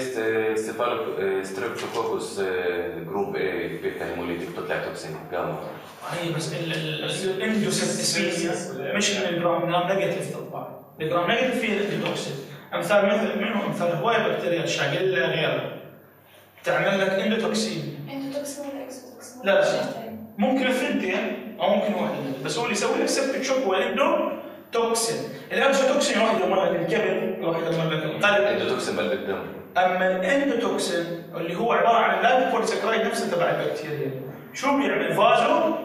الستريبتوكوكوس جروب اي بيتا هيموليتيك بتطلع توكسين جاما. هي بس الاندوسيبتيسيميا مش من الجرام جرام نيجاتيف تطلع. الجرام نيجاتيف فيها الاندوتوكسين. امثال مثل منهم امثال هوايه بكتيريا شاغله غيرها تعمل لك اندوتوكسين. اندوتوكسين ولا اكسوتوكسين؟ لا لا ممكن الثنتين او ممكن واحده، بس هو اللي يسوي لك سبتك شوك هو الاندوتوكسين. الاكسوتوكسين واحد يدمر لك الكبد، واحد يدمر لك القلب. الاندوتوكسين بل بالدم. اما الاندوتوكسين اللي هو عباره عن اللايبوبوليساكرايد نفسه تبع البكتيريا، شو بيعمل؟ فازو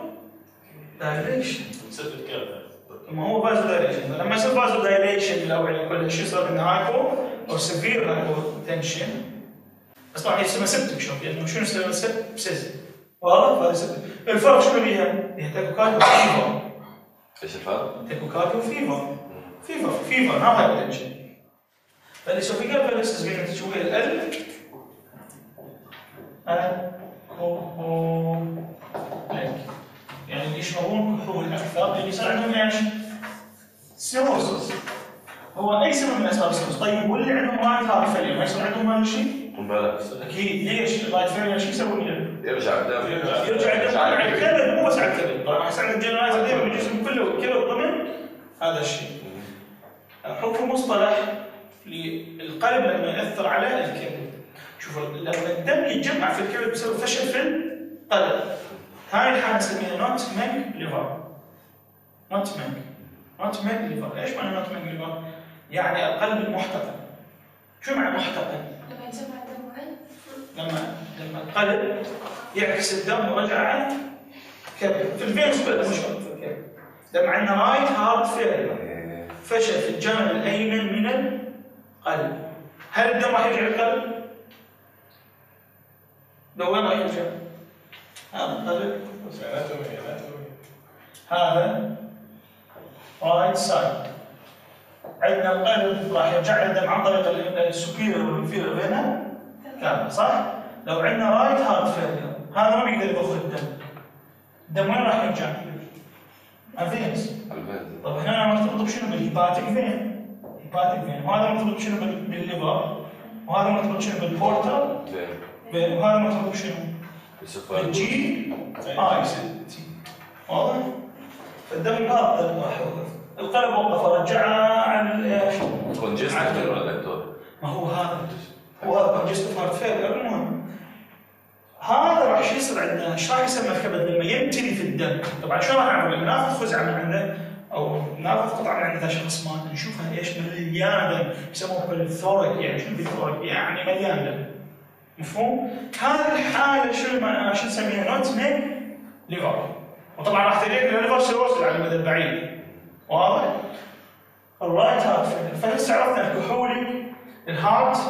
دايليشن. سبب كذا ما هو فازو دايليشن. لما يصير فازو دايليشن الاوعيه كلها شو يصير؟ انه هايبو او سيفير هايبوتنشن. بس طبعا يسمى سبتك شوك، لانه شنو يسمى سبسيس؟ واضح؟ هذا سبتك. الفرق شنو بيها؟ هي تاكوكارديو فيفر. ايش الفرق؟ تاكوكارديو فيفر. فيفر فيفر ما هايبوتنشن. فالاسوفيجال فيروسز بين شويه القلب الكحول يعني يشربون كحول اكثر لان يصير عندهم ايش؟ سيروسس. هو اي سبب من اسباب السيروسس؟ طيب واللي عندهم رايت هارت فيلير ما يصير عندهم هذا الشيء؟ بلى اكيد. ليش؟ الرايت فيلير شو يسوي له؟ يرجع الدم يرجع الدم على الكبد، مو بس على الكبد، طبعا يصير عندك جنرايزر ديما بالجسم كله الكبد ضمن هذا الشيء. حكم مصطلح للقلب لما ياثر على الكبد. شوف لما الدم يتجمع في الكبد بسبب فشل في القلب، هاي الحاله نسميها نوت ميك ليفر. نوت ميك نوت ميك ليفر. ايش معنى نوت ميك ليفر؟ يعني القلب المحتقن. شو معنى محتقن؟ لما يجمع الدم وين؟ لما لما القلب يعكس الدم ورجع على الكبد في الفينس مش في الكبد. لما عندنا رايت هارت فيلير فشل في الجانب الايمن من القلب، هل الدم راح يرجع للقلب؟ لو وين راح يرجع؟ هذا القلب هذا رايت سايد. عندنا القلب راح يرجع الدم عن طريق السوبيريور والانفيريور فينا كامل، صح؟ لو عندنا رايت هارت فيلير هذا ما بيقدر يضخ الدم. الدم وين راح يرجع؟ الفينس. طب هنا مرتبط بشنو؟ بالهيباتيك فين. هيباتيك فين، وهذا مرتبط بشنو؟ بالليفر، وهذا مرتبط بشنو؟ بالبورتال فين، وهذا مرتبط بشنو؟ بالجي اي سي. واضح؟ فالدم هذا راح يوقف، القلب وقف رجعه على ايش؟ كونجستيف ولا دكتور؟ ما هو هذا هو هذا كونجستيف هارت فيلير. المهم هذا راح يصير عندنا ايش راح يسمى الكبد لما يمتلي في الدم. طبعا شو راح نعمل؟ لما ناخذ خزعه من عنده او ناخذ قطعه من عند شخص مات نشوفها ايش مليانه دم، يسموها بالثورك. يعني شنو بالثورك؟ يعني مليان دم. مفهوم؟ هذه الحاله شو معناها؟ شو نسميها؟ نوت ميك ليفر. وطبعا راح تجيك ليفر سيروز على المدى البعيد. واضح؟ الرايت هارت فيلير. فهسه عرفنا الكحولي الهارت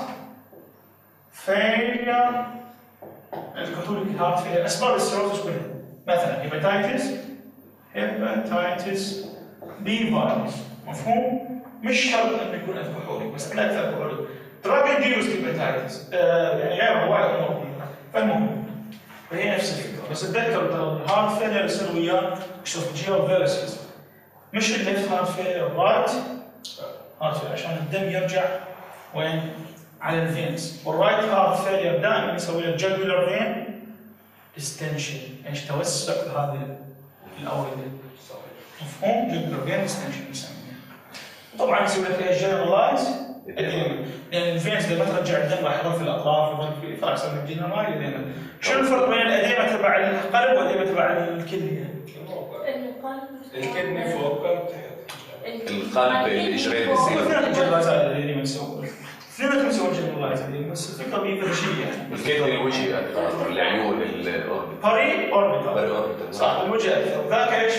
فيلير. الكحولي هارت فيلير اسباب السيروز كلها مثلا هيباتايتس هيباتايتس بي فيروس. مفهوم؟ مش شرط انه يكون الكحولي، بس عندنا اكثر كحولي. دراج انديوست هيباتايتس يعني غير هواي امور. فالمهم فهي نفس الفكره، بس تذكروا ترى الهارت فيلير يصير وياه اسوفجيال فيروسز، مش الليفت هارت فيلير، رايت هارت فيلير، عشان الدم يرجع وين؟ على الفينز، والرايت هارت فيلير دائما يسوي له جاكولار فين ديستنشن، ايش توسع هذه الاورده. مفهوم؟ جاكولار فين ديستنشن نسميها. طبعا يسوي لك ايش؟ جنرالايز اديما، لان الفينز اذا ما ترجع الدم راح يضل في الاطراف يضل في فاكسر من الجنرالايز اديما. شنو الفرق بين الاديمه تبع القلب والاديمه تبع الكليه؟ الكدني فوق تحت. القلب الاجرين بيصير اثنيناتهم جنرالايز اديما يسوون. اثنيناتهم يسوون جنرالايز اديما، بس الفكره بيفرشيه يعني. الكدني الوجهي اكثر، العيون الاوربت. باري اوربيتال. باري اوربت صح، الوجه اكثر، وذاك ايش؟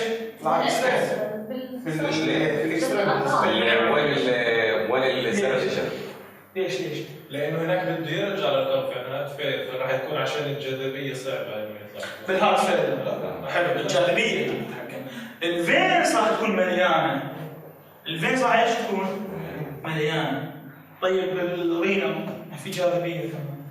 في الرجلين وين ال وين السيرفيشن؟ ليش ليش؟ لانه هناك بده يرجع للقلب يعني هذا فيلر، فراح يكون عشان الجاذبيه صعبه انه يطلع. بالهارت فيلر حلو، الجاذبيه تتحكم. الفينس راح تكون مليانه. الفينس راح ايش تكون؟ مليانه. طيب الرينا ما في جاذبيه كمان.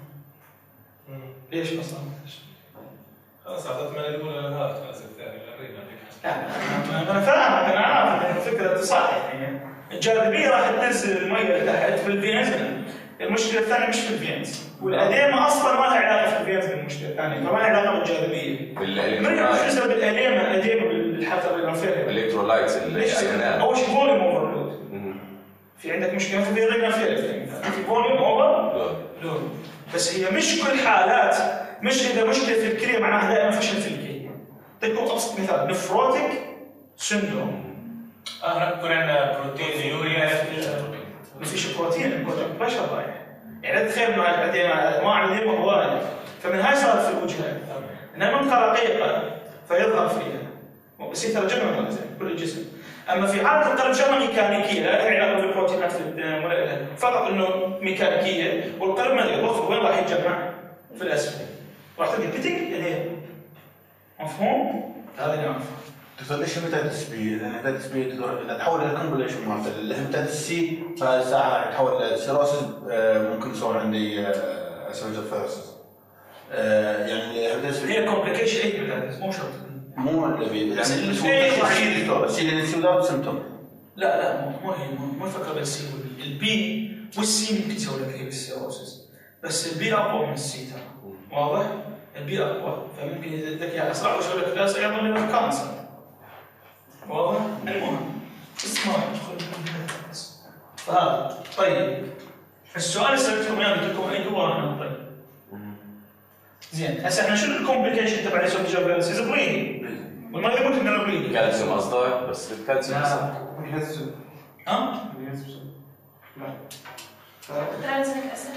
ليش اصلا؟ خلاص اعطيت من الاولى للهارت، خلاص الثاني للرينا. لا انا فاهم، انا عارف ان الفكره صح يعني. الجاذبيه راح تنزل الميه تحت في الفينز. المشكله الثانيه مش في الفينز، والاديمه اصلا ما لها علاقه في الفينز بالمشكله الثانيه، ما لها علاقه بالجاذبيه. بالالكترولايتس. شو سبب الاديمه؟ الاديمه بالحفر الانفيريور. الالكترولايتس الايونات. اول شيء فوليوم اوفرلود. في عندك مشكله في الرينا فيلر، في فوليوم اوفرلود. بس هي مش كل حالات، مش اذا مشكله في الكليه معناها دائما فشل في الكليه. تكون ابسط مثال نفروتيك سندروم. اه نكون عندنا بروتين يوريا ما فيش بروتين، البروتين بشر رايح. يعني تخيل انه انواع الاديمه هوايه، فمن هاي صارت في الوجهات. انها منطقه رقيقه فيظهر فيها، بس هي ترى جمع كل الجسم. اما في حاله القلب شغله ميكانيكيه، لا لها علاقه بالبروتينات في الدم ولا لها، فقط انه ميكانيكيه، والقلب ما يضخ وين راح يتجمع؟ في الاسفل. راح تلقى بيتنج هنا. مفهوم؟ هذا نعرفه. دكتور ليش هيباتيتس بي؟ لان هيباتيتس بي تتحول الى كومبليشن مالته، الهيباتيتس سي فساعه يتحول لسيروسيس، ممكن يصير عندي اسوجر فيروسيس. يعني هيباتيتس هي كومبليكيشن اي هيباتيتس مو شرط. مو اللي بس يعني الفي ضعيف. دكتور بس اللي سيمتوم سيمتوم. لا لا مو هي مو الفكره بالسي والبي، البي والسي ممكن يسوي لك هي السيروسيس، بس البي اقوى من السي ترى. واضح؟ البي اقوى، فممكن يزيدك اياها اسرع ويسوي لك ناس ايضا من الكانسر. واضح؟ المهم اسمع ندخل فهذا. طيب السؤال اللي سالتكم اياه قلت لكم اي دواء راح نعطيه؟ زين هسه احنا شنو الكومبليكيشن تبع الاسوفيجيال فيروسيس؟ بريدي والمريض يموت من البريدي. كالسيوم قصدك؟ بس الكالسيوم ها؟ ترانزيت اسيد.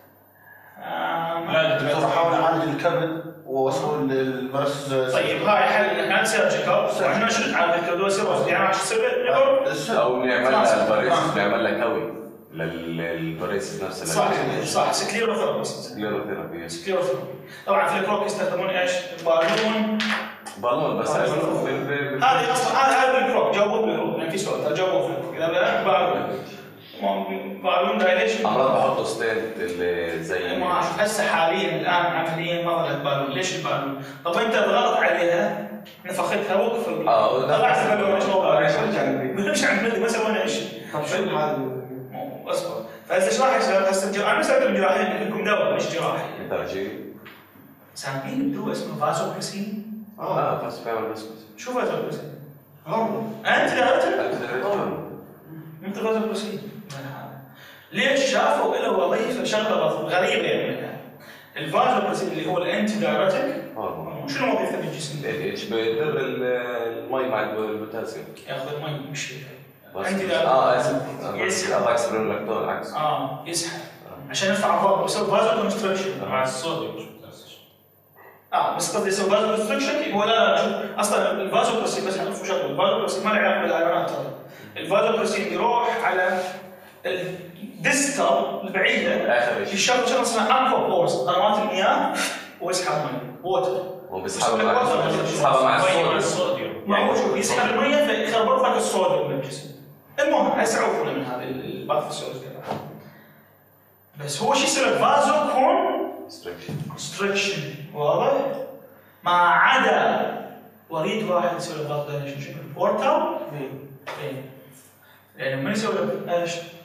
لا دكتور حاول اعالج الكبد ووصل للفيروس. طيب هاي حل احنا سيرجيكال، واحنا شو نعالج الكبد سيروز؟ يعني راح تصير او نعمل لها الفيروس، نعمل لها كوي للفيروس نفسه. صح صح سكليروثيرابي. سكليروثيرابي سكليروثيرابي. طبعا في الكروك يستخدمون ايش؟ بالون. بالون بس هذه اصلا هذا بالكروك جاوبوه بالكروك، يعني في سؤال جاوبوه في الكروك اذا بالون بالون دايليشن. امراض بحطوا ستنت اللي زي ما هسه حاليا الان عمليا ما ظلت بالون. ليش البالون؟ طب انت ضغطت عليها نفختها وقف اه طلعت البالون شو مش عند ما سوينا شيء. طب شو هذا؟ اصبر فاذا ايش راح يصير هسه الجراحه؟ انا مسوي الجراحين لكم دواء مش جراحي. ترجي سامعين الدواء اسمه فازوبريسين؟ اه بس فاهم بس شو فازوبريسين؟ هرمون. انت دارته؟ انت دارته؟ انت فازوبريسين. ليش شافوا له وظيفه شغله غريبه يعني. الفازوبريسين اللي هو الانتي دايرتك شنو وظيفته بالجسم؟ بيدر المي مع البوتاسيوم. ياخذ المي مش انتي دايرتك. اه اسف يسحب عكس اللاكتون عكس. اه يسحب عشان يرفع الضغط ويسوي فازو كونستركشن مع الصوديوم. اه بس قصدي يسوي فازو كونستركشن. هو لا لا شوف اصلا الفازوبريسين بس حنعرفوا شغله. الفازوبريسين ما له علاقه بالايونات ترى. الفازوبريسين يروح على الديستال البعيده يشغل شغله اسمها اكوا بورز، قنوات المياه، ويسحب مي ووتر. هو بيسحبها مع بيسحبها مع الصوديوم. ما هو شوف يسحب الميه فيخربط لك الصوديوم من الجسم. المهم هسه عوفونا من هذه الباثوسيولوجي. بس هو شو يصير فازو كونستريكشن واضح؟ ما عدا وريد واحد يسوي له فازو دايليشن شنو؟ البورتال؟ ايه لانه من يسوي له ايش؟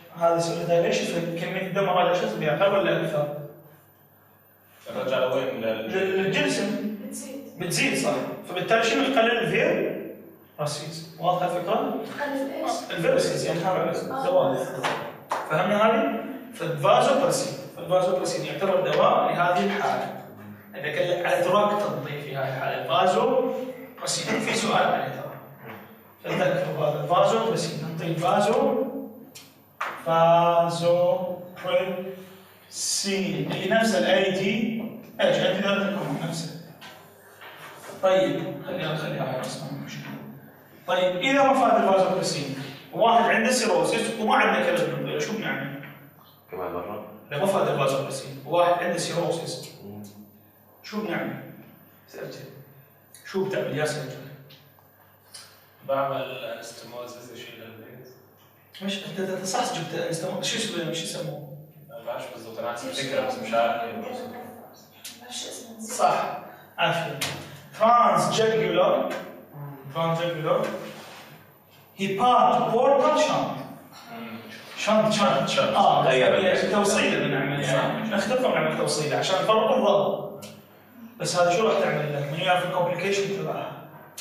هذا يسوي دايليشن كميه الدم هذا شو تبي اقل ولا اكثر؟ نرجع لوين؟ للجسم بتزيد بتزيد صح، فبالتالي شنو يقلل الفير؟ راسيز، واضحه الفكره؟ تقلل ايش؟ الفيرسيز يعني هذا دواء، فهمنا هذه؟ فالفازوبرسين، فالفازوبرسين يعتبر دواء لهذه الحاله. اذا كان على دراك تنظيف في هذه الحاله الفازوبرسين، في سؤال عليه ترى. تذكروا هذا الفازوبرسين، نعطي الفازو فازوبرسين اللي نفس الاي دي ايش؟ انتي دايركتيك نفسه. طيب خليها خليها على اسمها مشكله. طيب اذا ما فات الفازوبرسين واحد عنده سيروسيس وما عنده كبد من ضلع شو بنعمل؟ كمان مرة؟ اذا ما فات الفازوبرسين وواحد عنده سيروسيس شو بنعمل؟ سألتي شو بتعمل يا سيدي؟ بعمل انستموزيس اشيل البيت. مش انت صح جبت انستموزيس شو اسمه شو يسموه؟ ما بعرفش بالضبط انا عندي فكره بس مش عارف صح عافية. ترانس جاكولار ترانس جاكولار هيبات بورتال شنط شنط شنط شنط. اه غير توصيله بنعمل نختفى ونعمل توصيله عشان نفرق الضغط. بس هذا شو راح تعمل لك؟ من يعرف الكومبليكيشن تبعها.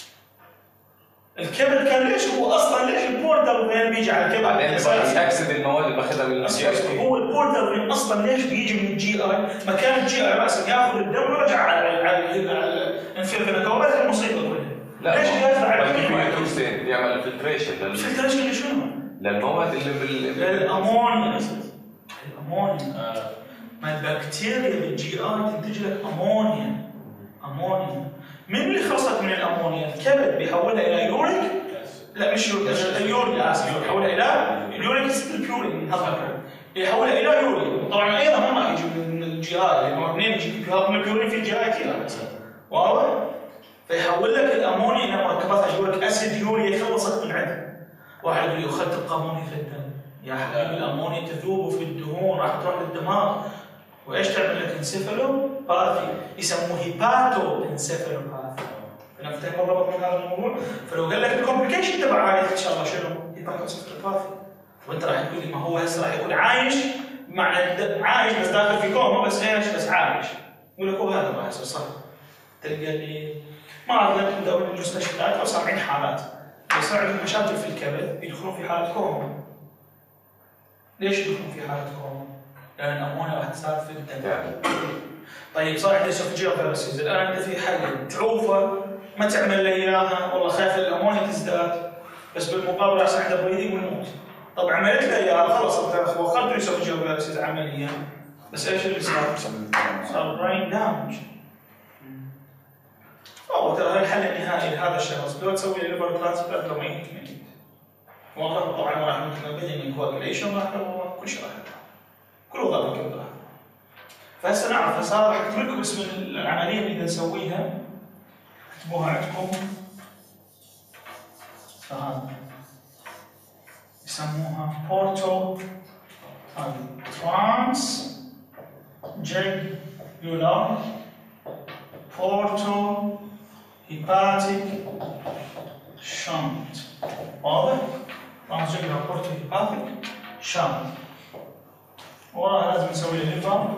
الكبد كان ليش هو اصلا ليش البورتال وين بيجي على الكبد؟ بعدين اكسد المواد اللي باخذها من الجي اي. هو البورتال وين اصلا ليش بيجي من الجي اي؟ مكان الجي اي راسا ياخذ الدم ويرجع على على الانفيرفينوكوبات المصيبه كلها. لا ليش يرجع على الكبد؟ يعمل فلتريشن لل الفلتريشن شنو؟ للمواد اللي بال للامونيا. الامونيا ما البكتيريا بالجي اي تنتج لك امونيا. امونيا من اللي خلصت من الامونيا؟ الكبد بيحولها الى يوريك، لا مش يوريك، اليوريك اسف يحولها الى اليوريك اسيد بيورين، يحولها الى يوريك. طبعا ايضا ما راح يجي من الجي اي لانه منين يجي البيورين في الجي اي كذا واضح؟ فيحول لك الامونيا الى مركبات يوريك اسيد يوريا خلصت من عنده. واحد يقول لي اخذت الامونيا في الدم، يا حبيبي الامونيا تذوب في الدهون راح تروح للدماغ وايش تعمل لك؟ انسفالوباثي، يسموه هيباتو انسفالوباثي. نفتهم الربط من هذا الموضوع. فلو قال لك الكومبليكيشن تبع هاي ان شاء الله شنو؟ هيباتو انسفالوباثي. وانت راح تقول لي ما هو هسه راح يكون عايش مع عايش بس داخل في كوما بس ايش؟ بس عايش. يقول لك هو هذا ما يصير صح. تلقى لي ما اعرف ندور المستشفيات او سامعين حالات يصير عندهم مشاكل في الكبد يدخلون في حاله كوما. ليش يدخلون في حاله كوما؟ لان الامونيا راح تصير في الدم. طيب صار عندي اسوفجيال فيروسيز، الان انت في حل تعوفه ما تعمل له اياها والله خايف الامونيا تزداد بس بالمقابل راح عنده بريدنج ويموت. طب عملت له اياها خلص وخذت اسوفجيال فيروسيز عمليا بس ايش اللي صار؟ صار براين دامج. أو ترى الحل النهائي لهذا الشخص لو تسوي ليفر ترانسبلانت لو ما يموت منه. والله طبعا راح مثل بدني كواجليشن راح كل شيء راح كله ضرب كله. فهسه نعرف فصار راح اكتب لكم اسم العمليه اللي نسويها اكتبوها عندكم. فهذا يسموها بورتو ترانس جاكولار بورتو هيباتيك شنط. واضح؟ ترانس جاكولار بورتو هيباتيك شنط. وراها لازم نسوي ليفر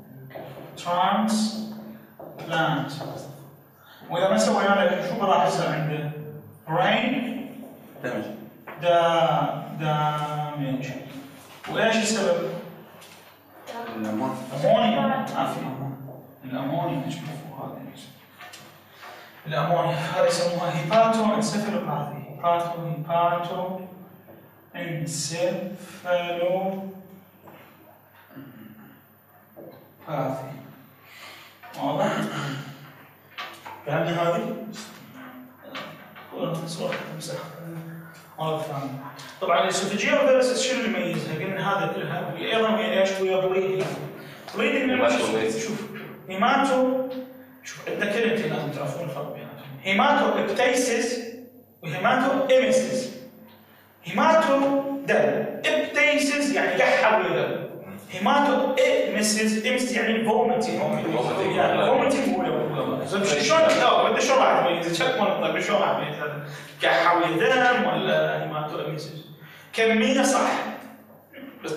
ترانس بلانت. واذا ما سوينا له شو راح يصير عنده؟ برين دامج دا دامج. وايش السبب؟ الامونيا. عفوا الامونيا ايش مفهوم هذا؟ الامونيا هذه يسموها هيباتو انسفالوباثي. هيباتو هيباتو انسفالو باثي. واضح؟ فهمنا هذه؟ صورة تمسح. واضح فهمنا. طبعا الاسوفجيال فيروسيس شنو اللي يميزها؟ قلنا هذا كلها ايضا ويا ايش؟ ويا بريدنج. بريدنج شوف هيماتو شوف عندنا كلمتين لازم تعرفون الفرق بيناتهم. هيماتو ابتيسيس وهيماتو ايميسيس. هيماتو دم، ابتيسيس يعني قحة ولا دم. هيماتو ايميسيس ايميسيس يعني فوميتنج. يعني فوميتنج ولا شلون لا انت شلون راح تميز؟ شكل ما طيب شلون راح تميز هذا؟ قحة ولا دم ولا هيماتو ايميسيس؟ كمية صح بس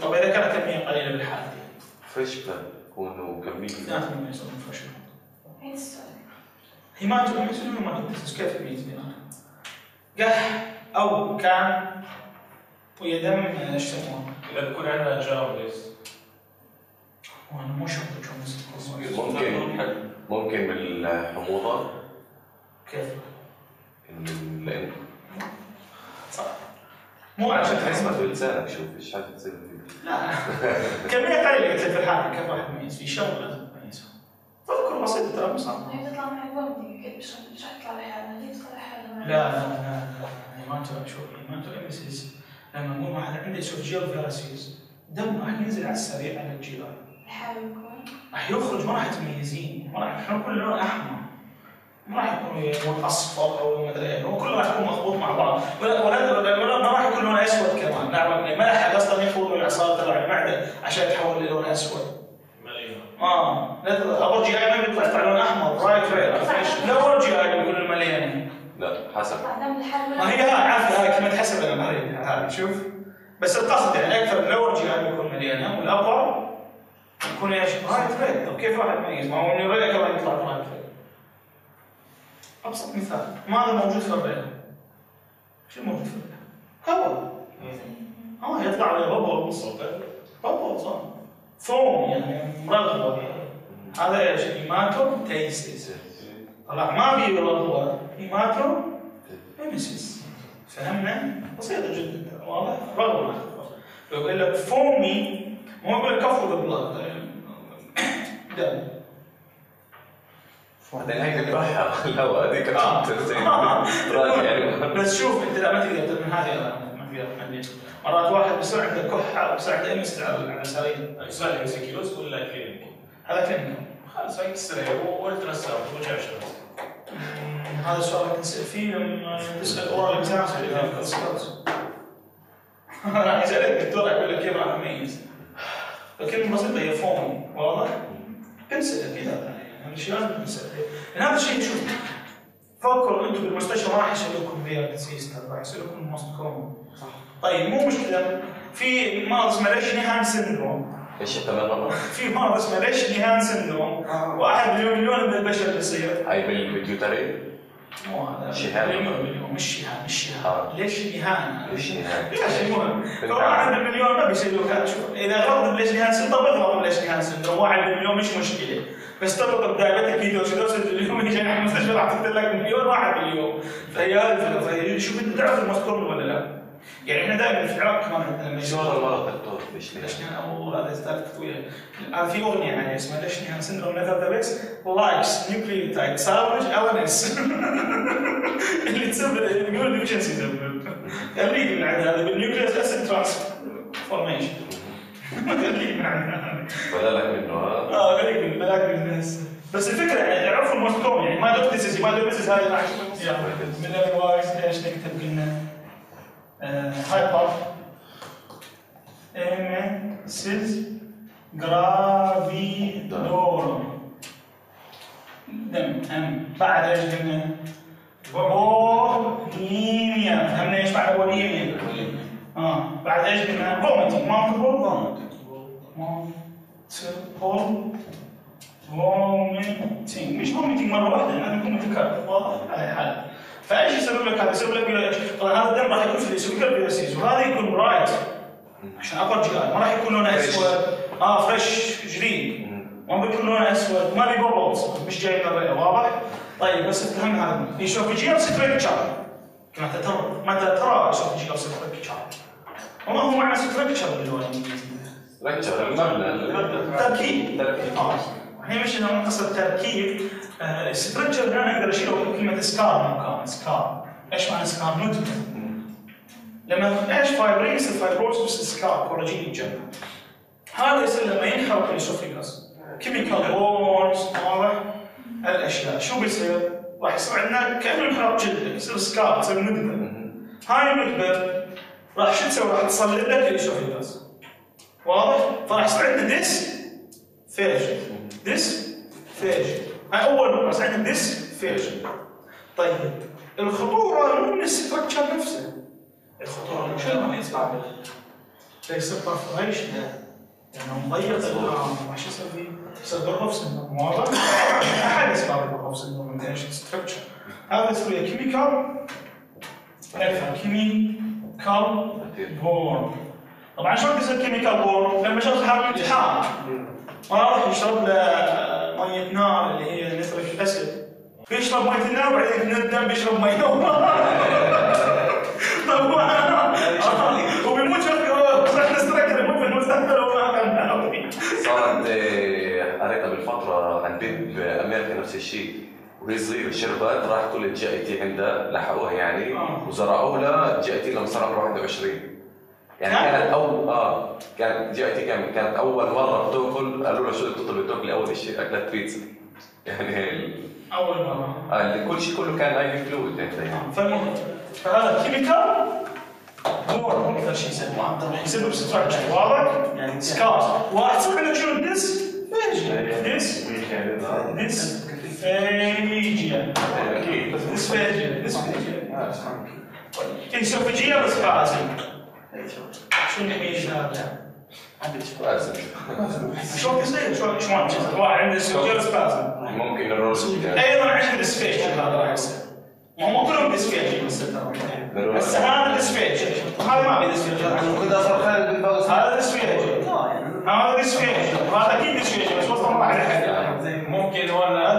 كميه قليله بالحالة دي. فريش بلاد يكونوا كميه اثنيناتهم يصيرون فريش بلاد. اين السؤال؟ هيماتوميسيس وهيماتوميسيس كيف تميز بينهم؟ قح او كان ويا دم ايش يسمونه؟ اذا بكون عندنا جاوندس وانا مو شرط جاوندس. ممكن ممكن بالحموضه. كيف؟ لان صح مو عشان تحسبها بلسانك شوف ايش حاجه تصير فيه. لا كمية قليلة قلت لك في الحالة كيف راح تميز؟ في شغل لازم تميزها. تذكر بسيط ترى مو صعب. هي بتطلع معي بومتي كيف مش مش حتطلع لحالها ليه تطلع لحالها؟ لا لا لا لا ما انت شوف ما انت امسيس لما نقول واحد عنده اسوفجيال فيروسيس دم راح ينزل على السريع على الجيران. الحال يكون راح يخرج ما راح تميزين ما راح احنا كل لون احمر ما راح يكون لون اصفر او ما ادري ايه هو كله راح يكون مخبوط مع بعض ولا ولا, ولا ما راح يكون لون اسود كمان نعم ما لحق اصلا يخرج من العصاره تبع المعده عشان يتحول للون اسود. مليون اه لا اورجي اي ما بيطلع لون احمر رايت رايت لا اورجي اي بيكون المليان. لا حسب دم الحال ما هي هاي عارفه هاي كلمه حسب انا ما اريد هذا شوف بس القصد يعني اكثر اللور جهه بيكون مليانه والابر يكون ايش؟ رايت ريد. طيب كيف راح تميز؟ ما هو انه ريد كمان يطلع رايت ريد. ابسط مثال ماذا موجود في الرئه؟ شو موجود في الرئه؟ هواء. اه يطلع عليه ببلز ببلز اه فوم يعني مرغبه هذا ايش؟ هيماتوميسيس. طلع ما في رغبه هيماتوميسيس. فهمنا؟ بسيطه جدا واضح؟ رغبه لو يقول لك فومي مو يقول لك كفو بالبلاد دم بعدين هيك البحر الهواء هذيك يعني بس شوف انت لا ما تقدر من هذه ما تقدر مرات واحد بيصير عنده كحه وبيصير عنده امس على السرير. سؤال ام سي كيوز ولا كلينيك؟ هذا كلينيك. خلاص هيك السرير والترا ساوند وجع شمس. هذا السؤال اللي تسال فيه لما تسال اورال اكزامز في الكلينيكال سكيلز. راح يسالك الدكتور يقول لك كيف راح اميز؟ الكلمه بسيطه هي فومي واضح؟ انسى كذا يعني الشيء لازم تنسى هذا الشيء شوف فكروا انتم بالمستشفى ما راح يسالوكم ريال سيستم راح يسالوكم ماستكوم صح. طيب مو مشكله في مرض اسمه ليشنيهان سندروم. ايش كمان في مرض اسمه ليشنيهان سندروم واحد مليون مليون من البشر بيصير. هاي بالبيتيوتري؟ مو هذا شهاب مليون مش شهاب مش شهاب ليش نهان؟ ليش نهان؟ ليش المهم واحد بالمليون ما بيصير له شوف اذا غلط بليش نهان سندروم بغلط بليش نهان سندروم واحد بالمليون مش مشكله بس تربط بدايبتك كيتوسيدوز اليوم يجي على المستشفى راح تكتب لك مليون واحد باليوم. فهي هذه الفكره شوف انت تعرف المذكور ولا لا؟ يعني احنا دائما في العراق كمان عندنا شو هذا المرض دكتور؟ ليش نهان او هذا ثالث طويله الان في اغنيه يعني اسمها ليش نهان سندروم نيثرتاليكس لايكس نيوكليوتايد سالفج الانس اللي تسبب يقول ديفشنسي يسبب خليك من عند هذا بالنيوكليوس اسيد ترانسفورميشن خليك من عند ولا لك منه ها؟ اه خليك من بلاك من الناس بس الفكره يعني عرفوا المستوى يعني ما دوكتيسيس ما دوكتيسيس هذه راح من الوايز ايش نكتب قلنا هايبر امسيس جرافيدورم دم ام بعد ايش قلنا؟ بوليميا. فهمنا ايش معنى بوليميا؟ اه بعد ايش قلنا؟ فوميتنج مالتيبل فوميتنج مالتيبل فوميتنج مش فوميتنج مره واحده لازم يكون متكرر واضح على حاله. فايش يسبب لك هذا؟ يسبب لك طبعا هذا الدم راح يكون في الاسوفيكال فيروسيس وهذا يكون برايت عشان ابر جي ما راح يكون لونه اسود اه فريش جديد ما بيكون لونه اسود ما بي بوبلز مش جاي من الرئه واضح؟ طيب بس الهم هذا اسوفيجيال ستركتشر كما ترى متى ترى اسوفيجيال ستركتشر وما هو معنى ستركتشر باللغه الانجليزيه؟ ستركتشر المبنى تركيب تركيب اه احنا مش لما نقصد تركيب ستركتشر انا اقدر اشيله كلمه سكار مكان سكار. ايش معنى سكار؟ نتفه لما ايش فايبرين يصير فايبروسس سكار كولاجين يتجمع هذا يصير لما ينحرق الاسوفيجاس كيميكال بورنز واضح الاشياء شو بيصير؟ راح يصير عندنا كانه انحراق جلد يصير سكار يصير ندبه. هاي الندبه راح شو تسوي؟ راح تصلب لك الاسوفيجاس واضح؟ فراح يصير عندنا ديس فيرجن ديس فيرجن هاي اول نقطه راح عندنا ديس فيرجن. طيب الخطوره مو من الستركتشر نفسه الخطوره شنو راح يصير؟ يصير برفوريشن لانه مضيق الارم وش يصير فيه؟ يصير بالروف سندروم واضح؟ احد اسباب البالروف سندروم من ايش ستركتشر هذا اسمه كيميكال اكثر كيميكال بورن. طبعا شلون يصير كيميكال بورن؟ لما شخص حامل امتحان ما راح يشرب له ميه نار اللي هي نيتريك اسيد بيشرب ميه النار وبعدين ندم بيشرب ميه وبيموت راح نستركر يموت في المستقبل وما كان صارت قريتها بالفتره عن بنت بامريكا نفس الشيء وهي صغيره شربت راح كل الجي اي تي عندها لحقوها يعني وزرعوا لها جي اي تي لما صار عمرها واحد وعشرين يعني كانت اول اه كانت جي اي تي كانت كانت اول مره بتاكل قالوا لها شو بدك تطلبي تاكلي اول شيء اكلت بيتزا يعني اول مره اه كل شيء كله كان اي فلويد يعني فالمهم فهذا كيميكال بورن اكثر شيء يسموه يسبب ستراكشر واضح؟ يعني سكارز واحد صار عنده شنو ديس فيجيا ديس ديس فيجيا ديس فيجيا ديس فيجيا اسوفيجيا بس فازي شنو يميز هذا؟ شلون تصير؟ شلون شلون واحد عنده اسوفيجيا بس فازي ممكن الروز ايضا عنده ديسفيجيا هذا راح يصير ما مو كلهم ديسفيجيا بس بس هذا ديسفيجيا هذا ما في ديسفيجيا ممكن اصير خالد بالفوز هذا ديسفيجيا هذا ديسفيجيا وهذا اكيد ديسفيجيا بس وصل ما على حد ممكن ولا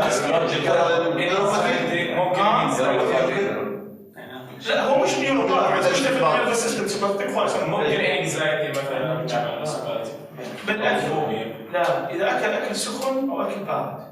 ممكن لا هو مش نيوروباث بس مش في السيستم سبورتك خالص ممكن انكزايتي مثلا بالاكل لا اذا اكل اكل سخن او اكل بارد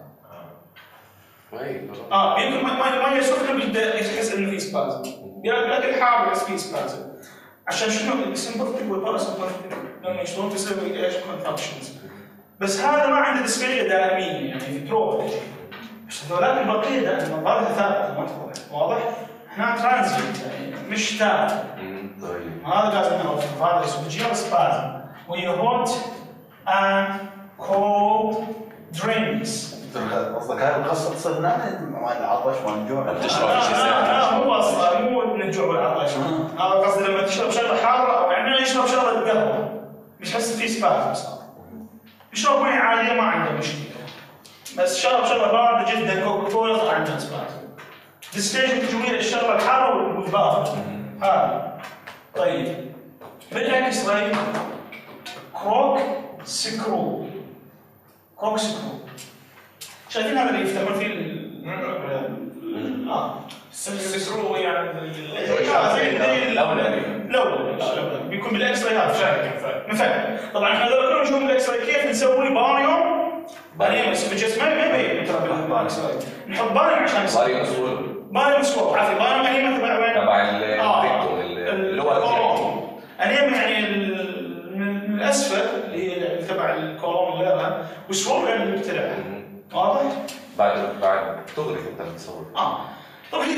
اه يمكن ما ما يسخن بيبدا يحس انه في سبازم الاكل حار بس في سبازم عشان شنو السمباثيك والباراسمباثيك لما شلون تسوي ايش كونتراكشنز بس هذا ما عنده ديسفيجيا دائميه يعني في تروح بس هذولاك البقيه ده مظاهرها ثابته ما تروح واضح؟ احنا ترانزيت يعني مش ثابت طيب هذا لازم نعرفه هذا اسوفيجيال سبازم وهي هوت اند كولد درينكس قصدك هاي القصه تصير مع العطش والجوع تشرب لا شيء لا ساخن مو اصلا مو من الجوع والعطش هذا قصدي لما تشرب شغله حاره يعني يشرب شغله قهوه مش بس في سبازم صار يشرب مي عاديه ما عنده مشكله بس شرب شغله بارده جدا كوكا كولا طلع عنده سبازم ديسفيجيا تجويه الشغله الحاره والبارده هذا طيب بالاكس راي كروك سكرو كروك سكرو شايفين هذا اللي يفتحون فيه ال اه السكرو يعني لو بيكون بالاكس راي هذا فاهم فاهم طبعا احنا لو نشوف الاكس راي كيف نسوي باريوم باريوم في الجسم ما يبين ترى بالاكس راي نحط باريوم عشان باريوم اسود باريوم اسود عافيه باريوم هي تبع وين؟ تبع الريكتوم اللي هو يعني يعني من الاسفل اللي هي تبع الكولون وغيرها والسوور يعني اللي بتلعب واضح؟ بعد بعد تغلق انت بتصور اه طب هي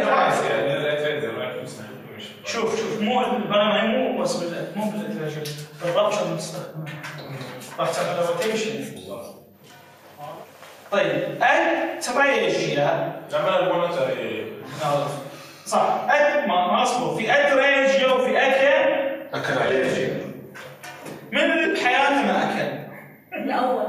شوف شوف مو البرامج مو بس مو بالاتراجل بالرابشر بتستخدمها راح تعمل روتيشن طيب اتريجيا لما المونيتور صح أت ما ما اصبر في اتريجيا وفي اكل اكل من اللي بحياته ما اكل؟ الأول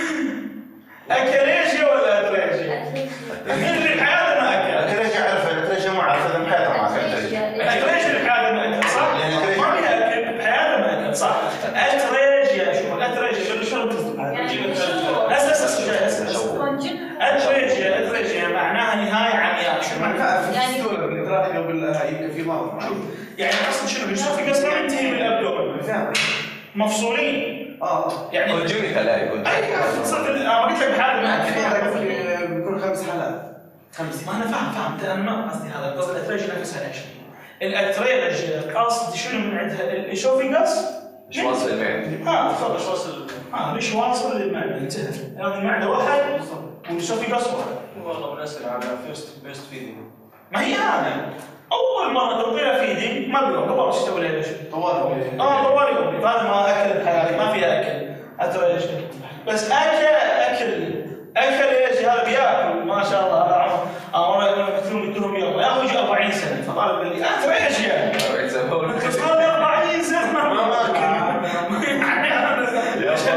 اكليجيا ولا اتريجيا؟ من اللي بحياته ما اكل؟ اتريجيا عرفها اتريجيا ما عرفها لما حياتها ما اكل اتريجيا بحياته ما اكل صح؟ ما بياكل بحياته ما اكل صح؟ اتريجيا شوف الاتريجيا شنو شنو تصدق؟ اساس اساس اتريجيا اتريجيا معناها نهايه عمياء شو معناها؟ يعني يمكن في مرض يعني اصلا شنو الاسوفيجاس ما ينتهي من الابدومن مفصولين اه يعني كونجوني تلاقي اي قصه انا قلت لك بحاله ما اكل بيكون خمس حالات خمس ما انا فاهم فهمت انا ما قصدي هذا قصدي الاتريجيا نفسها ليش الاتريجيا قصدي شنو من عندها الاسوفيجاس مش واصل المعده اه خلص واصل اه مش واصل للمعده انتهى هذه المعده واحد والاسوفيجاس واحد والله بنسال على فيرست بيست فيدينج ما هي هذا اول مره تعطيها فيدنج ما بيوم قبل ايش تسوي لها شيء طوال اه طوال يومي هذا ما اكل بحياتي ما فيها اكل اتريجيا بس اكل اكل اكل ايش هذا بياكل ما شاء الله هذا عمره مثلهم يدوهم يوم يا اخي أربعين سنه فطالب قال لي اتريجيا صار لي أربعين سنه ما باكل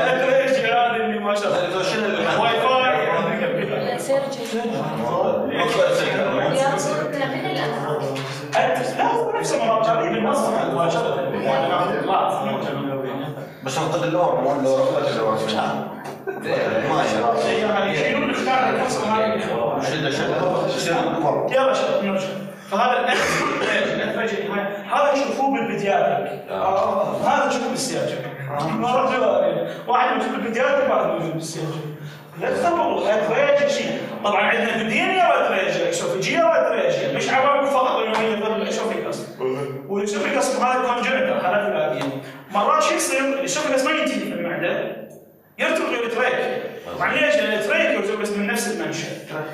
بس نقد اللور مو اللور ولا اللور ما يعني يشيلون الافكار القصه هذه شده شده يلا شباب نرجع. فهذا الاثريج هذا تشوفوه بالفيديوهات هذا تشوفوه بالسياج مرات واحد يشوف بالفيديوهات وواحد يشوف بالسياج لا تخبطوا اثريج شيء. طبعا عندنا فيديوهات اثريج اسوفيجيا واثريج مش عوامل فقط انه هي يظل الاسوفيجاس والاسوفيجاس هذا كونجنتال حالات العاديه. مرات شو يصير الاسوفيجاس ما ينتهي في المعده يرتبط بالتريك. طبعا ليش؟ لان التريك يرتبط من نفس المنشأ.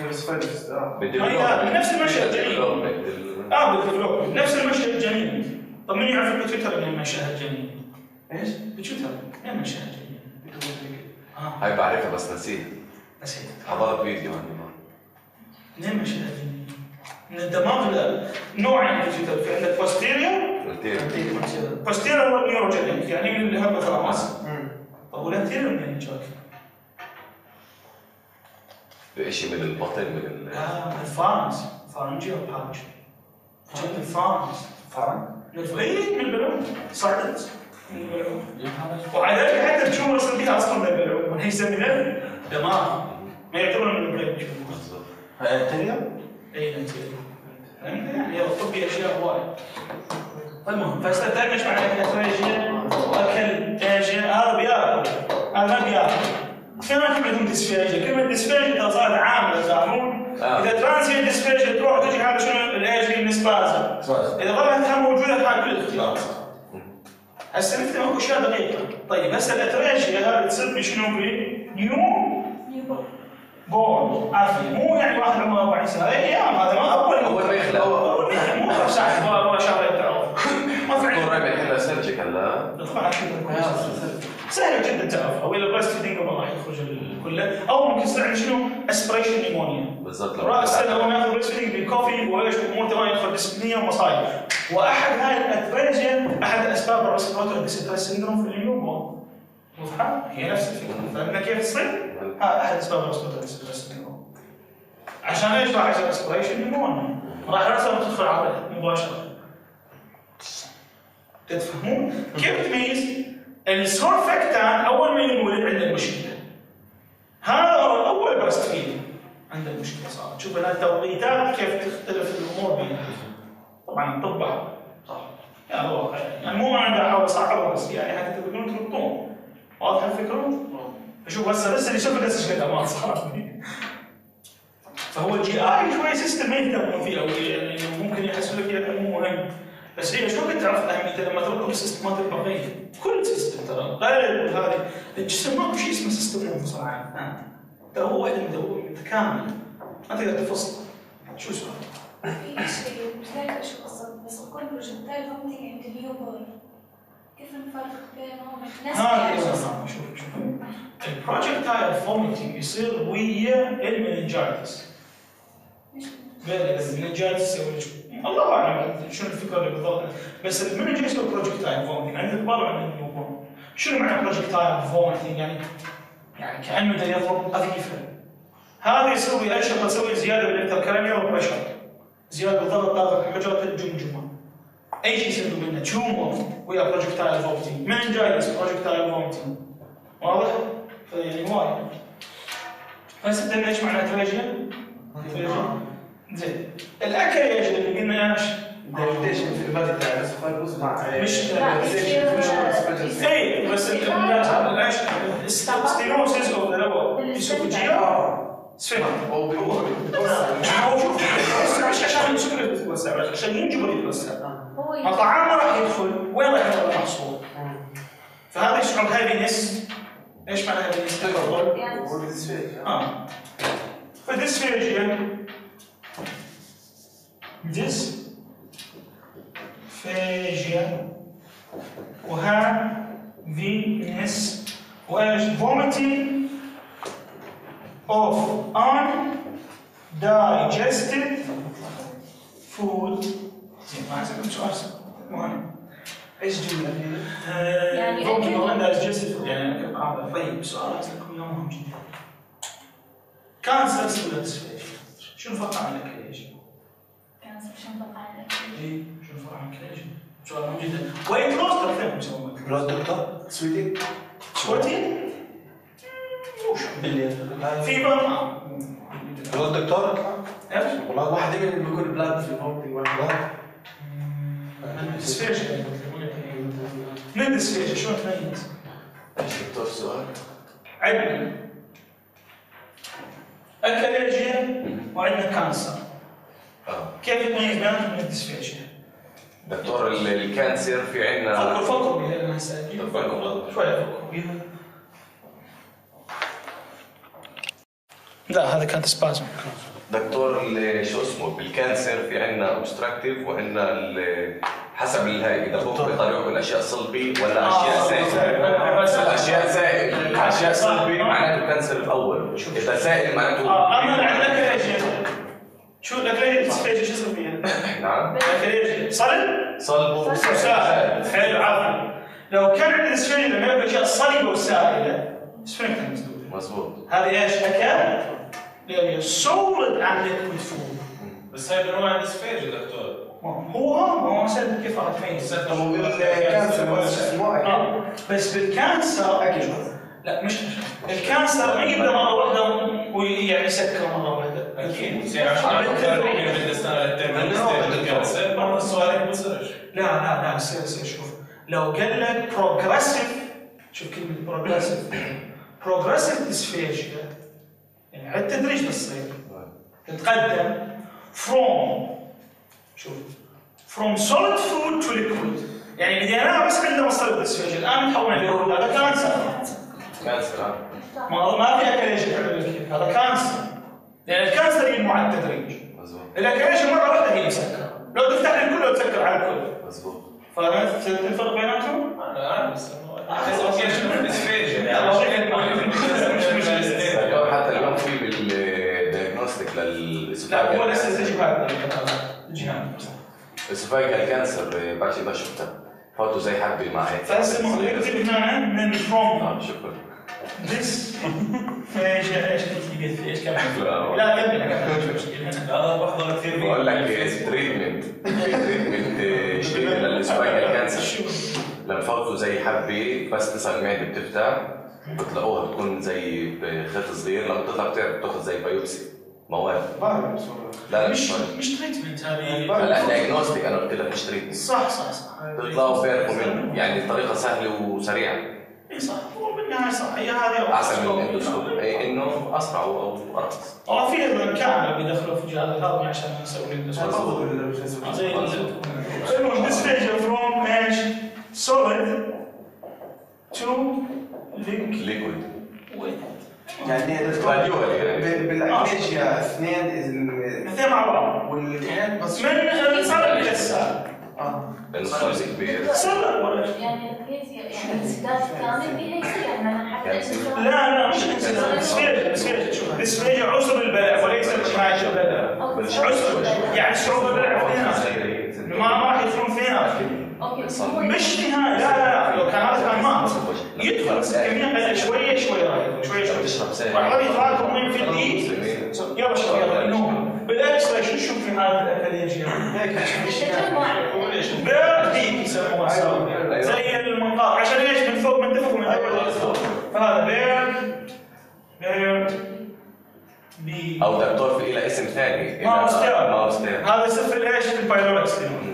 من نفس المنشأ الجنين. اه بالديفلوب نفس المنشأ الجنين. طب من يعرف بالتويتر ان منشأها الجنين؟ ايش؟ بالتويتر من منشأها الجنين؟ اه هاي بعرفها بس نسيت. نسيت. حضرت فيديو عنها. منين منشأها الجنين؟ من الدماغ نوعين بالتويتر في عندك بوستيريور. بوستيريور هو النيوروجينيك يعني من الهيبوثالاموس. طب والانتيريور منين جاك؟ بشيء من البطن من ال لا من الفارنس فارنجيال باوتش جاي من الفارنس فارن؟ اي من البلعوم صعدت من البلعوم وعلى ذلك حتى تشوف اصلا فيها اصلا من البلعوم من هي من الدماغ ما يعتبر من البرين هاي انتيريور؟ اي انتيريور يعني الطبي اشياء وايد. المهم فاستدعينا ايش معنى الاثريجيا واكل ايش هذا بياكل هذا ما بياكل. كما عندهم ديسفيجيا، كلمة ديسفيجيا إذا صارت عاملة تعرفون؟ إذا ترانزيت ديسفيجيا تروح تجي هذا شنو الإيش اللي نسبازا. إذا ظلت موجودة في كل الاختلاط. هسه نفتح اكو اشياء دقيقة. طيب هسه الأتريجيا هذه تصير بشنو نيو بورن عافية، مو يعني واحد عمره أربعين سنة، أيام هذا ما أول أول ما يخلق أول ما يخلق مو خمس ساعات ولا شهرين تعرف. ما في عندنا ربع يحلها سيرجيكال لا؟ طبعا سهل جدا تعرفها وإلا البريست فيدنج راح يخرج كله أو ممكن يصير عندنا شنو اسبريشن نيمونيا. بالضبط رأس السنة هو ناخذ بريست فيدنج بالكوفي وإيش أمور تمام يدخل ديسبنيا ومصايب. وأحد هاي الأتريجيا أحد أسباب الريسبيراتوري ديستريس سيندروم في النيوبورن. واضحة؟ هي نفس الفكرة. فهمنا كيف تصير؟ هذا أحد أسباب الريسبيراتوري ديستريس سيندروم. عشان ايش راح يصير اسبريشن نيمونيا؟ راح راسها تدخل على مباشرة. تتفهمون؟ كيف تميز؟ السورفكتان أول ما ينولد عنده مشكلة. هذا أول برست فيدنج عنده مشكلة صارت. شوف هنا التوقيتات كيف تختلف الأمور بينها. طبعا الطب صح. يعني هو يعني مو أنا قاعد أحاول أصعبها بس يعني حتى تقدرون تربطون. واضح الفكرة؟ فشوف هسه لسه اللي شوف لسه ايش قد ما صار. فهو الجي اي شوي سيستم ما يهتمون فيه او يعني ممكن يحسوا لك انه مو مهم. بس هي شو كنت تعرف اهميته لما تركب السيستمات البقيه؟ كل سيستم ترى غير هذه الجسم ماكو شيء اسمه سيستم منفصل عنه. ترى هو واحد متكامل ما تقدر تفصل. شو اسمه؟ في شيء مش لاقي شو قصة بس كل بروجكتايل فهمتي عند اليوبر كيف الفرق بينهم؟ هذا شوف شوف البروجكتايل فوميتنج يصير ويا المننجايتس. المننجايتس يسوي الله اعلم شنو الفكره اللي بالضبط بس المننجايتس هو بروجكتايل فوميتنج عند الكبار وعند النيوبورن. شنو معنى بروجكتايل فوميتنج؟ يعني يعني كانه دا يضرب اذيفه. هذا يسوي اي شغله تسوي زياده بالانتركرانيال بريشر، زياده بالضغط داخل حجره الجمجمه. اي شيء يصير منه تيومر ويا بروجكتايل فوميتنج، مننجايتس بروجكتايل فوميتنج. واضح؟ فيعني وايد. بس انت ايش معنى اتريجيا؟ زين. الاكريجيا اللي قلنا ايش؟ دايركتيشن في البادي تاع الاسفلوس مع مش لا اي بس ايش؟ ستينوسيس او ذا اسوفيجيا سفنكتر. هو شوف مش عشان السكر يتوسع عشان ينجبر يتوسع. الطعام راح يدخل وين راح يدخل المحصول؟ فهذا يشعر هابينس. ايش معنى هابينس؟ اه فديسفيجيا ديسفيجيا وها فينس وايش؟ vomiting of undigested food. زين ما اسالكم سؤال مهم. ايش جمله هي؟ يعني vomiting of undigested food يعني هذا طيب سؤال اسالكم اياه مهم جدا. كانسر ولا ديسفيجيا؟ شنو الفرق عن الاكريجيا؟ كانسر شنو الفرق عن اي شنو الفرق عن الاكريجيا؟ سؤال مهم جدا. ويت لوس ترى فين مسوي؟ لو دكتور سويدي سويتي؟ في بعض لو دكتور ايش؟ والله واحد من بيكون بلاد في الموطن واحد. ديسفيجيا من ديسفيجيا شلون تميز؟ ايش دكتور سؤال؟ عندنا الكاليرجيا وعندنا كانسر. اه كيف تميز بينهم من الديسفيجيا؟ دكتور ال- الكانسر في عندنا فكر فكر بها انا هسه فكر شويه فكر بها. لا هذا كانت سبازم. دكتور ال- شو اسمه بالكانسر في عندنا اوبستراكتيف وعندنا ال- حسب الهاي اذا هو بطريقه يكون اشياء صلبي ولا اشياء سائله. اشياء سائل اشياء صلبي معناته كانسر الاول، اذا سائل معناته اه اما الكاليرجيا شو الكاليرجيا ديسفيجيا شو اسمه فيها؟ نعم الكاليرجيا صلب؟ صلب وسائل. حلو عافية. لو كان عندنا ديسفيجيا لما يبقى اشياء صلبه وسائله سفنكتر مسدوده. مضبوط. هذه ايش؟ اكل يعني solid and liquid food. بس هاي بنوع ديسفيجيا دكتور. هو هو مثلا كيف راح تميز؟ هو بالكانسر اسمه اه بس بالكانسر اكيد لا مش الكانسر ما يبدا مره واحده ويعني يسكر مره واحده. اكيد. يعني عشان نفرق بين السنه الترميم الكانسر بعض السؤال ما بصيرش. لا لا لا سير سير شوف لو قال لك بروجريسيف شوف كلمه بروجريسيف بروجريسيف ديسفيجيا يعني على التدريج بتصير تتقدم from شوف from solid food to liquid يعني بديناها بس عندنا مصدر ديسفيجيا الان تحولنا لليكويد هذا كانسر. كانسر اه ما ما في اكليشن هذا كانسر لان الكانسر ينمو على التدريج. مضبوط. الاكليشن مره واحده هي مسكره لو تفتح الكل لو تسكر على الكل. مضبوط. فهمت الفرق بيناتهم؟ انا عارف بس اوكي شنو ديسفيجيا دكتور حتى اليوم في بالديagnostic لا هو للاسوفاجيال لسه تجي هذا الاسوفاجيال كانسر بعد ما شفتها فوتو زي حبي معي فاسمه نكتب هنا من فروم اه شكرا ذس ايش ايش تكتب ايش كمان لا كمل انا بحضر كثير بقول لك تريتمنت تريتمنت شديد للاسوفاجيال كانسر لما فوتوا زي حبي بس تسع المعده بتفتح بتلاقوها بتكون زي خيط صغير لما تطلع بتعرف بتاخذ زي بايوبسي مواد. لا لا مش مش مش تريتمنت هذه لا دايجنوستيك انا قلت لك مش تريتمنت. صح صح صح تطلعوا بيعرفوا منه يعني الطريقه سهله وسريعه. اي صح هو بالنهايه صح هي هذه احسن من الاندوسكوب اي انه اسرع او ارخص. والله في الكاميرا بيدخلوا في جهاز الهضمي عشان نسوي الاندوسكوب زي المهم ديسفيجيا فروم ايش؟ سوليد تو ليكويد يعني بالاكليشيا اثنين الاثنين مع بعض والامتحانات بس من الصلب الى السالب. اه لانه الصلب كبير. صلب ولا شيء؟ يعني يعني انسداد كامل بها يصير يعني انا حتى لا لا مش انسداد ديسفيجيا ديسفيجيا شوف ديسفيجيا عسر البلع وليس ارتفاع البلع. عسر يعني صعوبه البلع فينا ما ما راح يدخلون فينا مش نهائي. لا لا لو كان هذا كان مات يدخل بس الكميه شويه شويه راح شويه شويه راح هذه يتراكم وين في الايد يلا شويه يلا النوم بالعكس لا شو نشوف في هذه الاكليجيا بيرد ديك يسموها زي المنقار عشان ليش من فوق من تحت ومن تحت فهذا بيرد بيرد بي او دكتور في له اسم ثاني ماوستير ماوستير هذا سفل ايش في البايلوركس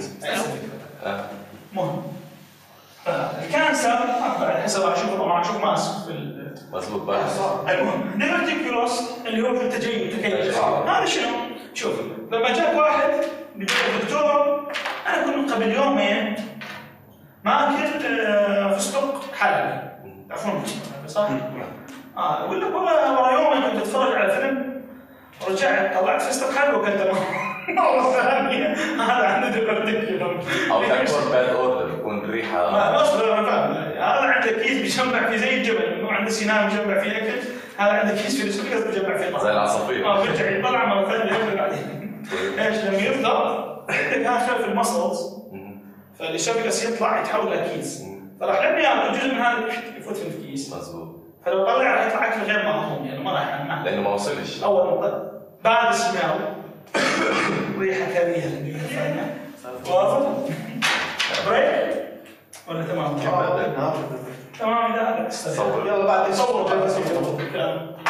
مهم. الكانسر حسب اشوف طبعا اشوف ماسك في مضبوط بقى. المهم ديفرتيكولوس اللي هو في التجيب التكيف هذا شنو؟ شوف لما جاء واحد بيقول الدكتور انا كنت من قبل يومين ما اكلت فستق حلبي تعرفون صح؟ اه اقول لك والله ورا يومين كنت اتفرج على فيلم رجعت طلعت فستق حلبي وكلته مرة ثانية هذا عنده ديفرتيكولوس او دكتور باد اوردر يكون ريحه ما اصبر انا فاهم هذا عنده كيس بيجمع فيه زي الجبل انه عنده سنان بيجمع فيه اكل هذا عنده كيس فيه سكر بيجمع فيه طعم زي العصافير اه بيرجع يطلع مره ثانيه ياكل بعدين ايش لما يفضل عندك هذا في المسلز فالشبكس يطلع يتحول الى كيس فراح لما ياكل جزء من هذا يفوت في الكيس مضبوط فلو طلع راح يطلع اكل غير مهضوم يعني ما راح ينمع لانه ما وصلش اول نقطه بعد سماو ريحه كريهه واضح بريك ولا تمام؟ اه بدنا تمام. اذا صور يلا بعد صور بس.